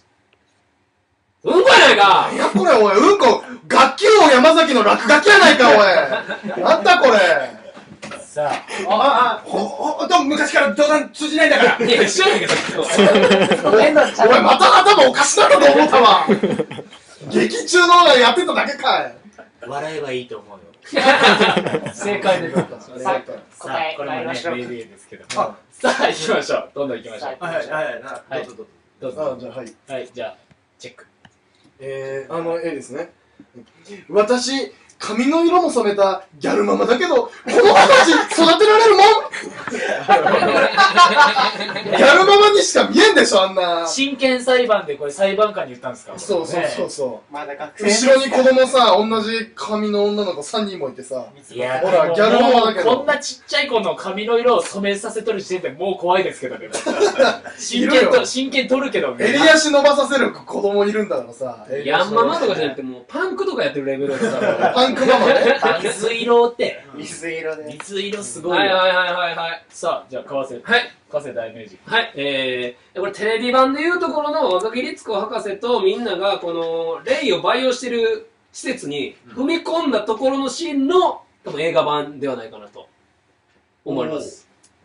うんこやないか。 いやこれおいうんこ楽器王山崎の落書きやないかおい。なんだこれ。 さあ、 昔から冗談通じないんだから。 いや、知らないけど。 お前また頭おかしなると思ったわ。劇中のやってただけかい。 笑えばいいと思うよ。 正解で。 さあ、これもね、レビューですけど。さあ、行きましょう。どんどん行きましょう。 はいどうぞ。 じゃあはいはい、じゃあ、チェック。 絵ですね。私、髪の色も染めたギャルママだけど、この子たち育てられるもん。ギャルママにしか見えんでしょ、あんな。 真剣裁判でこれ裁判官に言ったんですか？ そうまだ学生。 後ろに子供さ、同じ髪の女の子3人もいてさ。 いや、 ほらギャルママだけどこんなちっちゃい子の髪の色を染めさせとる時点でもう怖いですけどね。真剣取るけどね。 襟足伸ばさせる子供いるんだからさ。 ヤンママとかじゃなくて、もうパンクとかやってるレベルだから。 パンクママね。 水色って。 水色で。 水色すごい。 はい。 さあ、じゃあ、川瀬大名人。 はい、これテレビ版でいうところの若木律子博士とみんながこのレイを培養してる施設に踏み込んだところのシーンの多分映画版ではないかなと思います。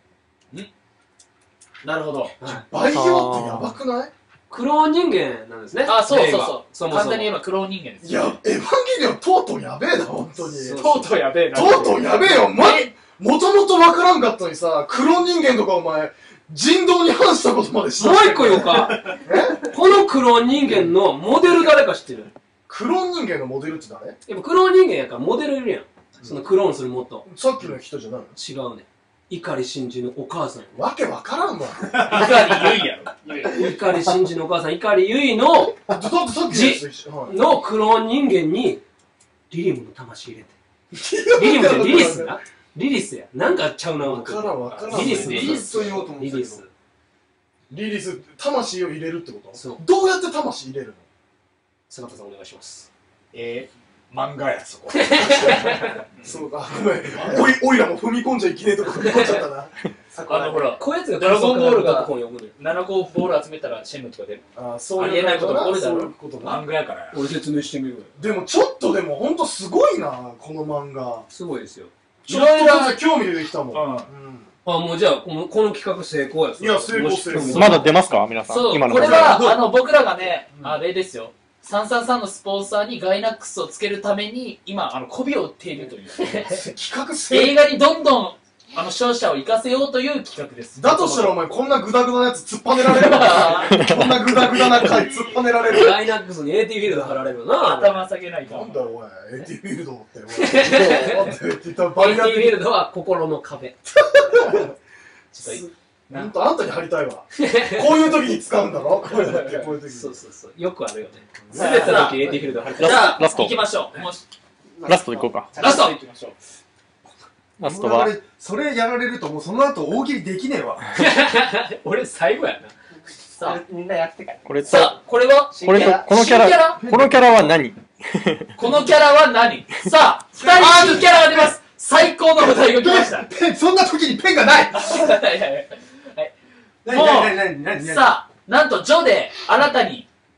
なるほど。 培養ってやばくない？ クローン人間なんですね。 あ、そう。 簡単に言えばクローン人間です。 いや、エヴァンゲリオンとうとうやべえな、本当に。 とうとうやべえな。 とうとうやべえよ、もともとわからんかったのにさ、クローン人間とかお前、人道に反したことまでした。 もう一個言おうか。このクローン人間のモデル誰か知ってる？ クローン人間のモデルって誰？ やっぱクローン人間やからモデルいるやん。そのクローンするもっと。 さっきの人じゃないの？ 違うね。碇シンジのお母さん。 わけわからんわ。 碇ゆいやろ。 碇シンジのお母さん、碇ゆいのだってさっきのやつ一緒。 のクローン人間にリリムの魂入れて。リリムじゃリリスな。リリスや。なんかちゃうな。 わからん。 リリスと言おうと思ってたけど。 リリス、魂を入れるってこと？ そう。 どうやって魂入れるの？ 坂田さんお願いします。 漫画や、そこ。 そうか、ごめん。おいらも踏み込んじゃいけねえとこ踏み込んじゃったな。 ほら、 こういうやつがドラゴンボールが本読むのよ。 7個ボール集めたらシェンムとか出る。 あ、そうありえないこと起こるだろ。 そういうことな。 漫画やから。 俺説明してみるわ。 でもちょっとほんとすごいな、この漫画。 すごいですよ。 ちょっとずつ興味出てきたもん。 あ、もうじゃあ、この企画成功や。 いや、成功。 まだ出ますか皆さん。 そう、 今のこれは、僕らがね、あれですよ。333のスポンサーにガイナックスをつけるために、今、媚びを売っているという。 企画性。 映画にどんどん、視聴者を生かせようという企画です。 だとしたらお前、こんなグダグダなやつ突っぱねられるかこんなグダグダな回突っぱねられる。 ガイナックスに AT フィールド貼られるな。 頭下げないと。 なんだよ、おい。AT フィールドって。 AT フィールドは心の壁。 ちょっと、ほんとあんたに貼りたいわ。こういう時に使うんだろ？こういう時。 そう。よくあるよね。滑った時 AT フィールド貼りたい。 じゃあ、 ラスト行きましょう。 ラスト行こうか。 ラスト行きましょう。 ラストは、 それやられるともうその後大喜利できねえわ。 俺最後やな。 さあ、 みんなやってから。 これと、 さあ、これはこれと、このキャラ、このキャラは何？ このキャラは何？さあ、2人新キャラが出ます。最高のお題が来ました。 そんな時にペンがない。 何さあ、なんとジョで新たに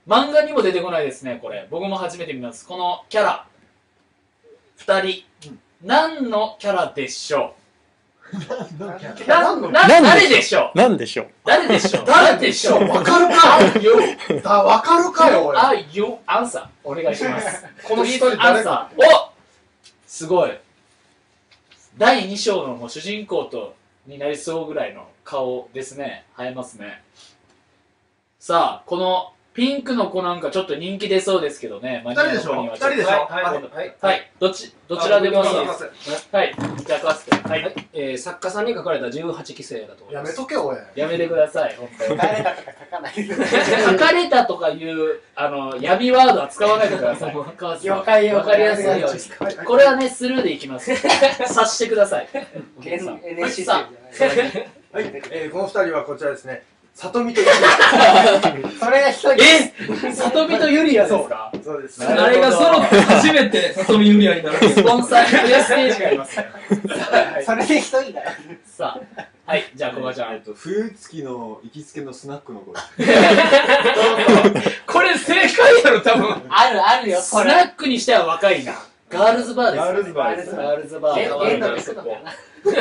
漫画にも出てこないですね、これ。僕も初めて見ます。このキャラ。2人。何のキャラでしょう？誰でしょう？ なんでしょう？ 誰でしょう？誰でしょう？ わかるかわかるかよ、俺。 あ、よ、アンサー。お願いします。この人アンサー。お！すごい。第2章のもう主人公になりそうぐらいの顔ですね。映えますね。さあ、このピンクの子なんかちょっと人気出そうですけどね。 2人でしょ？ 2人でしょ？ はい。 どちらでもいいです。はい。じゃあ、かわせて。はい。 作家さんに書かれた18期生だと思いやます。 めとけおい。 やめてください、本当に。 書かれたとか書かない。 書かれたとかいう、闇ワードは使わないでください。 了解わかりやすいように。これはね、スルーでいきます。察してください。 NSC さはい、この2人はこちらですね。里見とそれが一人。 里見とユリアですか？ そうです。 あれが揃って初めて里見ユリアになる。 スポンサーにステージがあります。 それで一人だよ。 さあ、はい、じゃあ、こがちゃん。 冬月の行きつけのスナックの子です。 これ正解やろ、多分。 あるよ、 スナックにしては若いな。ガールズバーです。 ガールズバーです。 ガールズバー。 限度で行くのかな。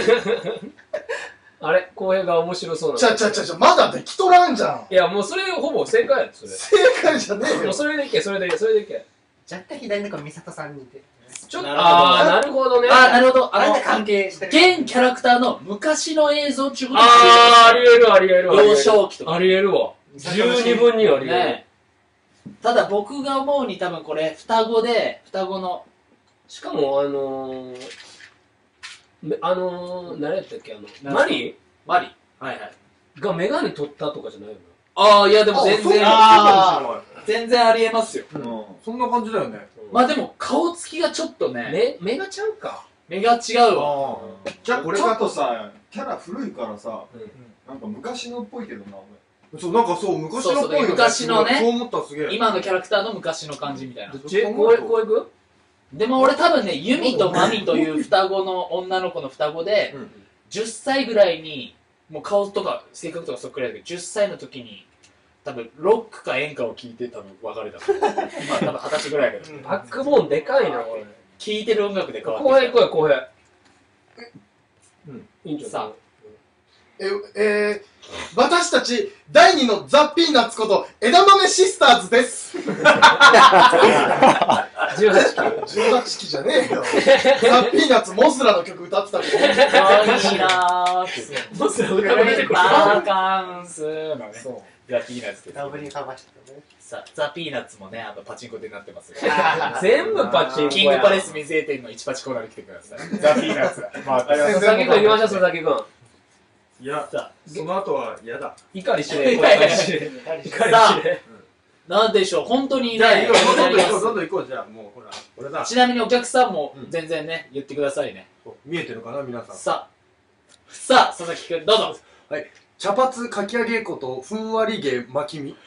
あれ浩平が面白そうな。 まだできとらんじゃん。 いや、もうそれほぼ正解やで、それ。 正解じゃねえよ。 もうそれでいけ、それでいけ。 若干左の子、美里さんに似てる。 ちょっと、なるほどね。 なるほど。 なんで関係してる？ 現キャラクターの昔の映像中ことありえる。 幼少期とか。 ありえるわ。十二分にありえる。 ね。ただ僕が思うに多分これ、双子の。 しかも、何やったっけ、マリマリ。はいはい。 がメガネ取ったとかじゃないよいやでも全然ありえますよ。 そんな感じだよね。 まあでも顔つきがちょっとな。 ね、 目がちゃうか。 目が違うわ。 じゃあこれちょっがとさ、キャラ古いからさ、なんか昔のっぽいけどな、 そう、なんかそう、昔のっぽいよね。 昔のねそう思った、すげえ。 今のキャラクターの昔の感じみたいな。 こういく？ でも俺多分ね、ユミとマミという双子の女の子の双子で、10歳ぐらいに、もう顔とか性格とかそっくらいだけど、10歳の時に、多分ロックか演歌を聴いて多分別れた。まあ多分20歳ぐらいだけど。 バックボーンでかいな、俺。 聴いてる音楽で変わってきた。 浩平。いいんじゃん。 さあ、私たち第2のザ・ピーナッツこと枝豆シスターズです。18期じゃねえよ。ザ・ピーナッツモスラの曲歌ってたけど。 いいなぁ。モスラ歌ってる。バカンスのね。ザ・ピーナッツです。 ダブにかましたね。 さあ、ザ・ピーナッツもね、パチンコでなってますよ。 全部パチンコや。 キングパレス水泳店の1パチコーナーに来てください。ザ・ピーナッツ。 佐々木君行きましょう、佐々木君。 いや、その後は嫌だ。 怒りして。 さあ、なんでしょう、本当にね。 じゃあ、どんどん行こう、じゃあ、もう、ほら、俺だ。 ちなみにお客さんも全然ね、言ってくださいね。 見えてるかな、皆さん。 さあ、佐々木くん、どうぞ。 はい。茶髪かき上げことふんわり毛巻きみ。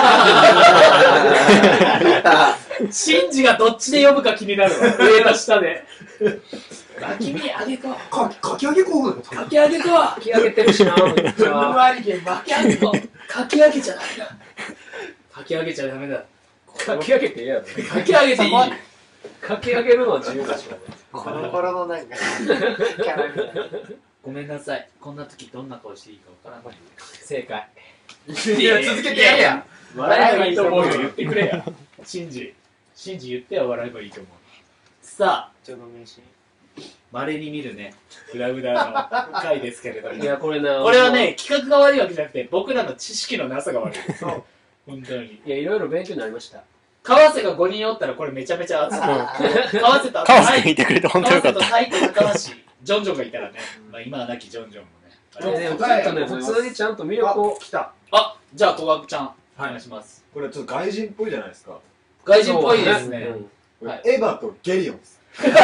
シンジがどっちで読むか気になるわ。上と下で。巻きみあげこ。 かき上げこうかき上げこ。 かき上げてるしな。 ふんわり毛巻き上げこ。かき上げちゃダメだ。かき上げちゃダメだ。 かき上げていいやろ。 かき上げていい。 かき上げるのは自由だし。 この頃のなんかキャラみたいな。 ごめんなさい。こんな時どんな顔していいかわからない。 正解。 いや、続けてやれや。 笑えばいいと思うよ。言ってくれや。シンジ言っては笑えばいいと思う。さあ、稀に見るね、グダグダの回ですけれども。 いや、これな。 これはね、企画が悪いわけじゃなくて、僕らの知識のなさが悪い。本当に。 いや、いろいろ勉強になりました。 川瀬が5人おったらこれめちゃめちゃ熱い。川瀬と川瀬がいてくれて本当よかった。 川瀬とタイと高橋、ジョンジョンがいたらね、まあ今は亡きジョンジョンもね。 でもちょっとね、普通にちゃんと魅力を。 来た。 あ、じゃあ小学ちゃん、お願いします。 これちょっと外人っぽいじゃないですか。 外人っぽいですね。 エヴァとゲリオンです。 ちょっと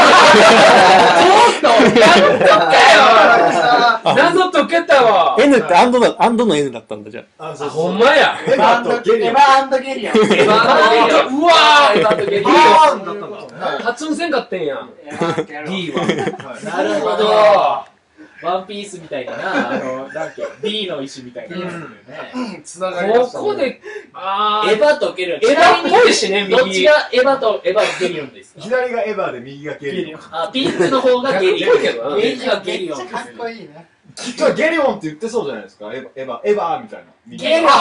やったかよ。 謎解けたわ。 N ってアンドの N だったんだじゃあ、ほんまや。 エヴァゲリオン。 うわー、エヴァゲリオン。 だったんだ。 発音せんかってんやん。 D なるほど。 ワンピースみたいな、なんか B の石みたいなやつだよね。 つながりましたね。 ここで、 エヴァとゲリオン。 エヴァっぽいしね、 どっちがエヴァとゲリオンですか？ 左がエヴァで右がゲリオン。 あ、ピンクの方がゲリオン。右がゲリオン。 めっちゃかっこいいね。 きっとゲリオンって言ってそうじゃないですか。エヴァみたいな。 ゲリオン！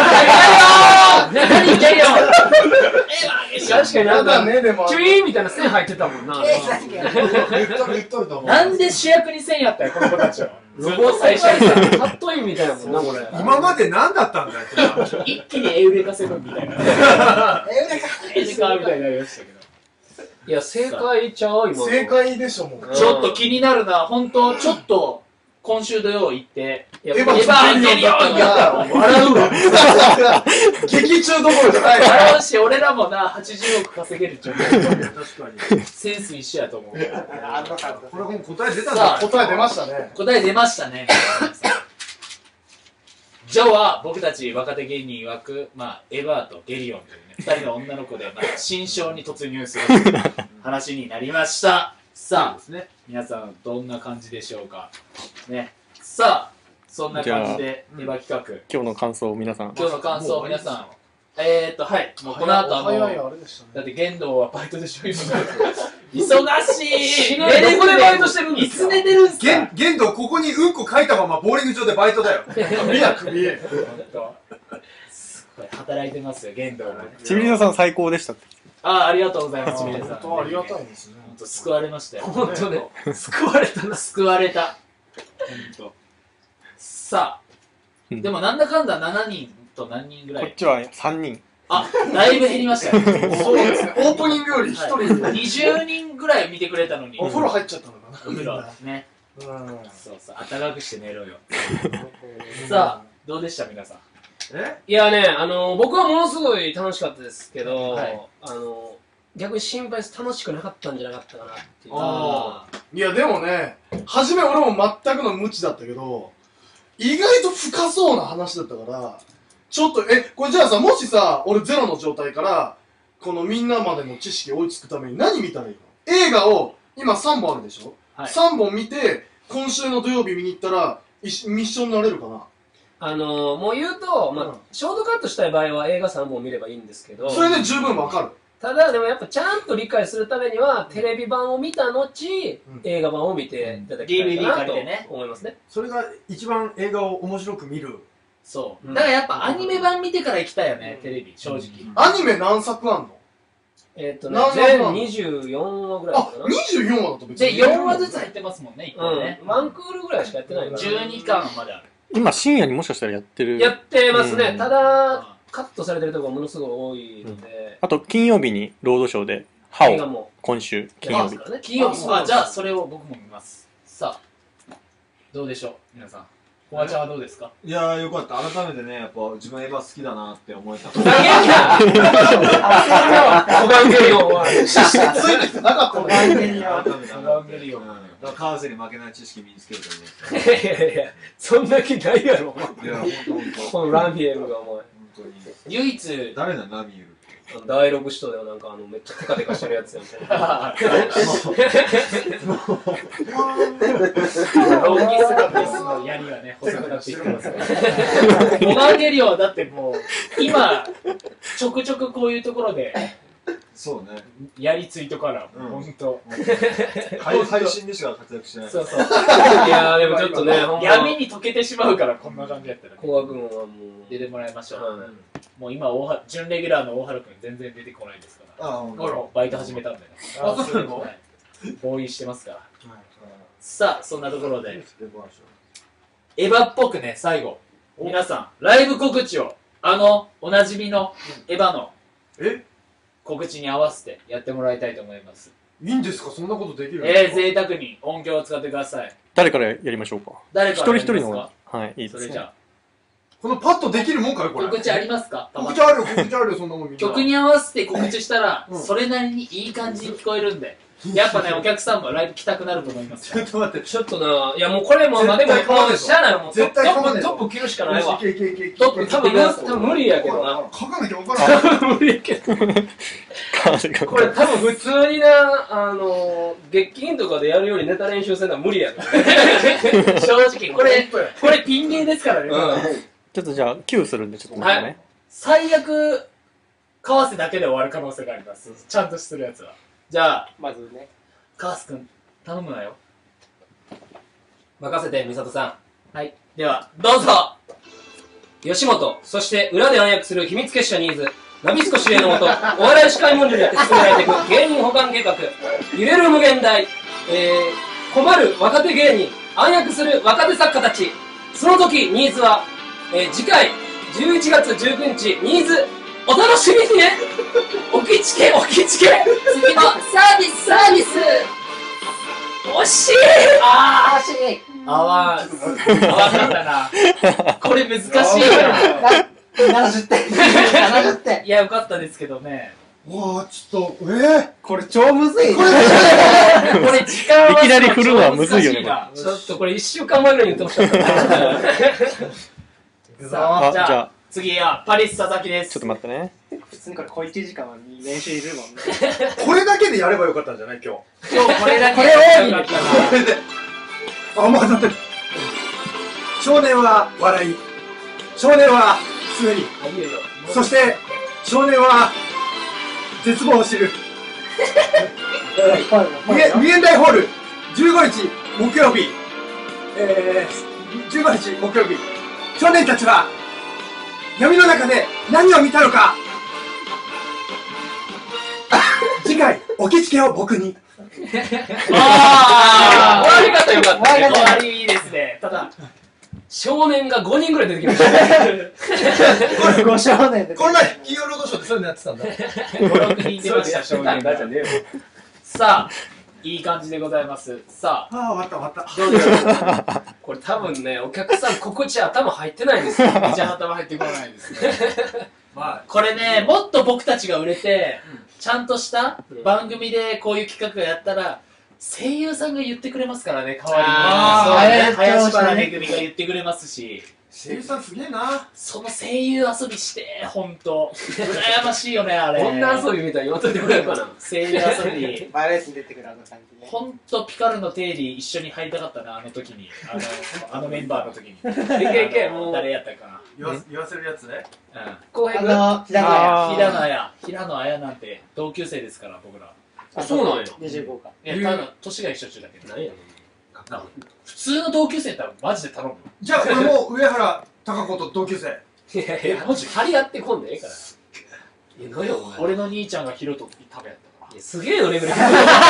何ゲリオン！ 確かになんか、 ね、でも。 チュイーンみたいな線入ってたもんな。 言っとると思う。 なんで主役にせんやったよ、この子たちは。ずっと最初にさ、 カットインみたいなもんな、これ。 今まで何だったんだよ。 一気にエウレカセブンみたいな。エウレカみたいになりましたけど。 いや、正解ちゃう今の。 正解でしょ、もう。 ちょっと気になるな、本当ちょっと、今週土曜行って、 エエヴァゲリオンや笑うわ。劇中どころじゃないから。 笑うし、俺らもな、80億稼げるちょっと。 確かに。 センス一緒やと思う。 これもう答え出たんさあだ。 答え出ましたね。 答え出ましたね。ジョは僕たち若手芸人曰く、まあ、エヴァとゲリオンというね、2人の女の子で、まあ、新章に突入する話になりました。さあ、皆さんどんな感じでしょうか。ね。さあ、そんな感じで、エヴァ企画。 今日の感想を皆さん。 今日の感想を皆さん。はい、もうこの後早いあれでしたね。 だって玄道はバイトでしょ、忙しい。 どこでバイトしてるんですか？ いつ寝てるんすか？ 玄道ここにうんこ書いたままボーリング場でバイトだよ。 首や首。 すごい働いてますよ、玄道も。 ちびりのさん最高でしたって。 ありがとうございます、皆さん。 本当ありがたいですね。 本当救われましたよ。 本当ね。救われたな。 救われた。本当。さあ、でもなんだかんだ7人と何人ぐらい。 こっちは3人。 あ、だいぶ減りましたね。 そうですね。オープニングより1人で。 20人ぐらい見てくれたのに。 お風呂入っちゃったのかな。 お風呂ね。 うん。 そうそう、暖かくして寝ろよ。さあ、どうでした皆さん。 いやね、僕はものすごい楽しかったですけど、 はい逆に心配です。楽しくなかったんじゃなかったかなっていう。 いやでもね、初め俺も全くの無知だったけど、意外と深そうな話だったから、ちょっと、これじゃあさ、もしさ、俺ゼロの状態から、このみんなまでの知識追いつくために何見たらいいの？映画を、今3本あるでしょ？はい、3本見て、今週の土曜日見に行ったら、ミッションになれるかな？ もう言うと、まあ、ショートカットしたい場合は映画3本見ればいいんですけど、 それで十分わかる。 ただ、でもやっぱちゃんと理解するためには、テレビ版を見た後、映画版を見ていただきたいかなと思いますね。 それが一番映画を面白く見る。 そう。だからやっぱアニメ版見てから行きたいよね、テレビ、正直。 アニメ何作あんの？ 全24話ぐらいかな。 あ、24話だと別に。 で、4話ずつ入ってますもんね、1個ね。 ワンクールぐらいしかやってないから。 12巻まである。 今深夜にもしかしたらやってる。 やってますね。ただ、カットされてるところがものすごい多いので。 あと、金曜日にロードショーで、ハオ、今週、金曜日。 金曜日。じゃあ、それを僕も見ます。さあ、どうでしょう、皆さん。コバちゃんはどうですか？ いやーよかった。改めてね、やっぱ自分エヴァ好きだなって思えた。 ふざけんな！オガンゲリオンは。 ついてきてなかったの？ 改めてオガンゲリオン。だから川瀬に負けない知識身につけると思う。 いやいや、そんな気ないやろ。 いや、ほんとこのラミエルがお前。 唯一、 誰だ、ラミエル。 第6使徒ではなんかめっちゃテカテカしてるやつやん。 ロンギスガピスの槍はね、細くなっていってますから。オガンゲリオンはだってもう、今、ちょくちょくこういうところで、 そうね。 槍ついとから、ほんと。 配信でしか活躍してない。 そうそう。 いやーでもちょっとね、 闇に溶けてしまうから、こんな感じやったら。 コア君はもう。 出てもらいましょう。もう今、準レギュラーの大原君全然出てこないですから。バイト始めたんでね。 あ、そうなの？ 合意してますから。さあ、そんなところで、エヴァっぽくね、最後、皆さん、ライブ告知を、おなじみのエヴァの告知に合わせてやってもらいたいと思います。 いいんですか？そんなことできる？ 贅沢に音響を使ってください。 誰からやりましょうか？ 誰から一人一人の、はい、いいですね。 それじゃあ。 このパッとできるもんかよ、これ。 告知ありますか？ 告知あるよ、告知あるよ、そんなもんみんな。 曲に合わせて告知したら、それなりにいい感じに聞こえるんで、 やっぱね、お客さんもライブ来たくなると思いますから。 ちょっと待って。 ちょっとな、いやもうこれもう、まあでも、 絶対構わねえぞしゃあないわもう絶対構わねえぞトップ切るしかないわ。 いけいけいけいけ。 トップ多分無理やけどな。 書かなきゃ分からん。 無理やけど。これ多分普通にな、月金とかでやるよりネタ練習せんのは無理やで。 正直、これピン芸ですからね。 ちょっとじゃあ Q するんでちょっと待ってね。 最悪、為替だけで終わる可能性があります。ちゃんとするやつは。じゃあ、 まずね。 カース君、頼むなよ。 任せて、美里さはい。では、どうぞ。 ん。吉本、そして裏で暗躍する秘密結社ニーズ、ナビスコ指令のもと、お笑い司会問題によって進められていく芸人保管計画、揺れる無限大、困る若手芸人、暗躍する若手作家たち、その時、ニーズは、次回、11月19日、ニーズ、お楽しみにね。おきちけ、おきちけ。次のサービス。惜しい。 あー、惜しい。 合わんだな。これ難しいな。 70点。70点。 いや、よかったですけどね。 わあ、ちょっと、 これ超むずい。 これ時間はいきなり振るのはむずいよね難しちょっとこれ1週間前ぐらいに言ってほしかったな。 さあ、じゃあじゃあ、 次はパリス佐々木です。 ちょっと待ってね。 普通にこれ小1時間は練習いるもんね。 これだけでやればよかったんじゃない今日。 今日これだけこれ多いねよかったな。 これで。あ、まあだって。少年は笑い。少年は滑り。そして、少年は絶望を知る。無限大ホール、15日木曜日。15日木曜日。少年たちは、闇の中で何を見たのか。次回、おきつけを僕に。 あ終わり方よかったね。 終わりいいですね。ただ、 少年が5人ぐらい出てきました。 ご少年で。 この前、金曜ロードショーでそういうのやってたんだ。 5、6人出ました、少年が。さあ、いい感じでございます。さあ、 ああ、終わった終わった。 どうでしょうか。 これ多分ね、お客さん告知頭入ってないですよ。 めちゃ頭入ってこないですね。まあ、これね、もっと僕たちが売れて、ちゃんとした番組でこういう企画をやったら、声優さんが言ってくれますからね、代わりに。 あー林原めぐみが言ってくれますし。 声優さんすげえな。 その声優遊びして、ほんと。羨ましいよね、あれ。 女遊びみたいに言わといてくれるかな。 声優遊び。 バイオレースに出てくるあの感じね。 ほんとピカルの定理一緒に入りたかったな、あの時に。あのメンバーの時に。 いけいけ、もう。 誰やったかな。 言わせるやつね。 後編平野あー平野綾。平野綾なんて同級生ですから、僕ら。 あ、そうなんや。 25か。 いや、ただ、年が一緒中だけど。 何や普通の同級生やったらマジで頼む。 じゃあ、これもう上原貴子と同級生。 いやいや、マジ張り合ってこんでええから。いや、何やお前。 俺の兄ちゃんがヒロト食べやったかいやすげえのレベル。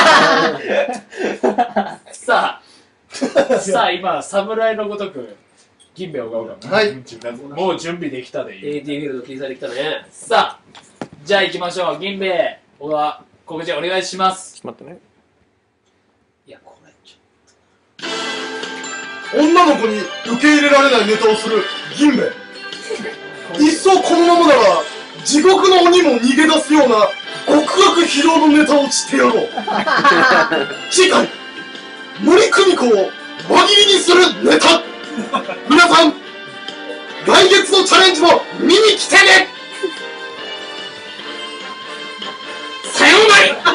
ら。さあ、今、侍のごとく、銀兵衛小川が。 はいもう準備できたで。 AT フィールド切り裂いてきたね。 さあ、じゃあ行きましょう。銀兵衛小川、告知お願いします。 ちょっと待ってね。 いや、これち女の子に受け入れられないネタをする銀兵衛。いっそこのままなら地獄の鬼も逃げ出すような極悪非道のネタをしてやろう。次回森久美子を輪切りにするネタ。皆さん来月のチャレンジも見に来てね。さような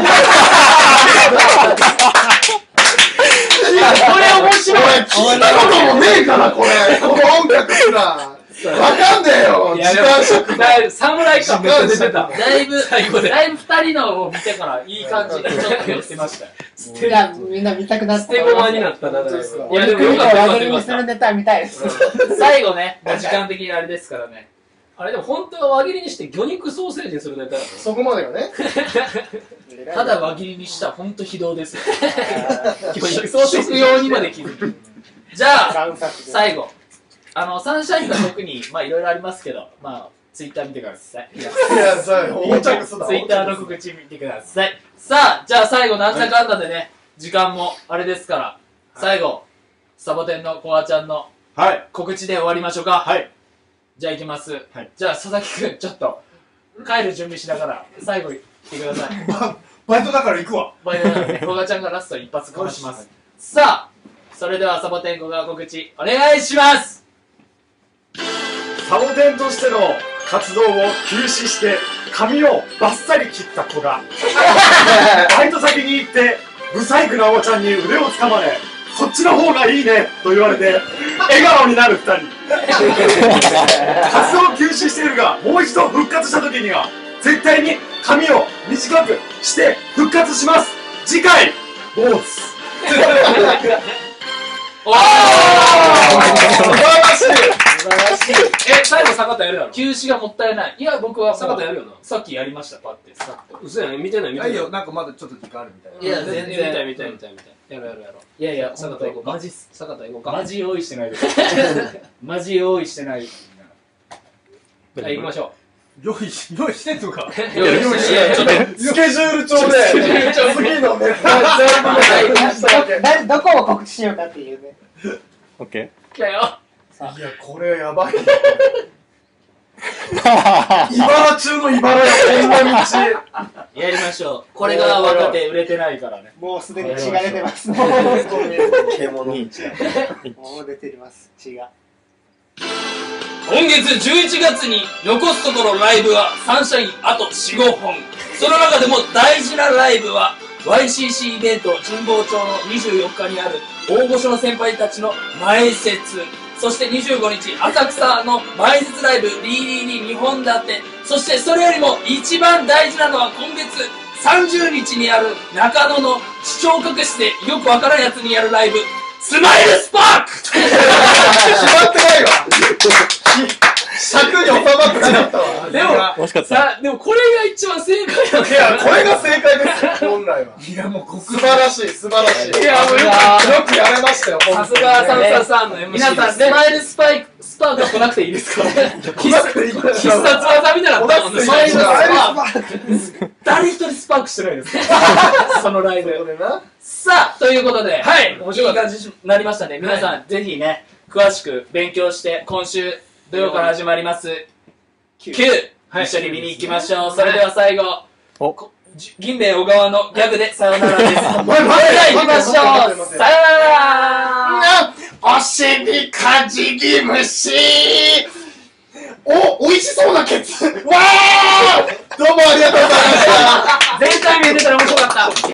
ら。これ面白い。聞いたこともねえからこれ。この音楽すら。わかんねえよ。時間尺。 だいぶ侍感めっちゃ出てた。 だいぶ、 最後で。 だいぶ二人のを見てからいい感じにちょっと寄ってましたよ。 いや、みんな見たくなった。 捨て駒になったな、だいぶ。いや、でもクミコをよかった輪切りによかったするネタ見たいです。 最後ね、もう時間的にあれですからね。 あれでも本当は輪切りにして魚肉ソーセージにするネタだそこまでよね。 ただ輪切りにしたらほんと非道ですよ。 魚肉ソーセージ食用にまで気づく。じゃあ、 乱作で最後。サンシャインは特に、まあいろいろありますけど、まあ、ツイッター見てください。 いや、そう、横着すな。 ツイッターの告知見てください。さあ、じゃあ最後、なんだかんだでね、時間もあれですから、最後、サボテンのコアちゃんのはい。 告知で終わりましょうか。 はい。 じゃあ行きます。 はいじゃあ佐々木くん、ちょっと、帰る準備しながら、最後言ってください。 バイトだから行くわ。 バイトなんで、古賀ちゃんがラスト一発かまします。さあ、それではサボテン古賀告知、お願いします。 サボテンとしての活動を休止して髪をバッサリ切った子がバイト先に行ってブサイクなおばちゃんに腕をつかまれ、そっちの方がいいねと言われて笑顔になる2人。活動を休止しているが、もう一度復活した時には絶対に髪を短くして復活します。次回坊主。 おー、 素晴らしい。 素晴らしい。 最後坂田やるやろ。 休止がもったいない。いや、僕は坂田やるよな。 さっきやりました、パッて、さっと。 嘘やね、見てない見てない。 いいよ、なんかまだちょっと時間あるみたいな。 いや、全然。 見たい見たい見たい見たい。やろうやろうやろう。 いやいや、 坂田行こうか。 マジっす。 坂田行こうか。 マジ用意してないです。マジ用意してない。 はい、行きましょ用意してんのか。 用意してない。ちょっと、 スケジュール帳で次のネタどこを告知しようかっていうね。 オッケ来たよ。 いや、これやばい。茨中の茨や、こんな道。 やりましょう。これが若手売れてないからね。 もうすでに血が出てます。もう獣に出てます、血が。 今月11月に残すところライブはサンシャインあと 4,5 本。その中でも大事なライブは YCC イベント神保町の24日にある大御所の先輩たちの前説。そして25日浅草の前説ライブリーリーリー2本立て。そしてそれよりも一番大事なのは今月30日にある中野の視聴覚室でよくわからんやつにやるライブスマイルスパーク。 決まってないわ。尺に収まってなかったわ。 でも、 惜しかった。 さあ、でもこれが一番正解なんいや、これが正解ですよ、本来は。 いやもう素晴らしい、素晴らしい。 いや、もうよくやれましたよ。 さすがサンサさんの MC 皆さん、スマイルスパークは来なくていいですか？ 必殺技みたいなのあったもんね。 スマイルスパーク。誰一人スパークしてないですそのライブ。さあ、ということで、はい、面白い感じになりましたね。皆さん、ぜひね、詳しく勉強して、今週土曜から始まります Q、一緒に見に行きましょう。それでは最後、銀兵衛小川のギャグでさよならです。それでは行きましょう。さよなら。 お尻かじり虫。お、美味しそうなケツ。わー。どうもありがとうございました。 全体見えてたら面白かった。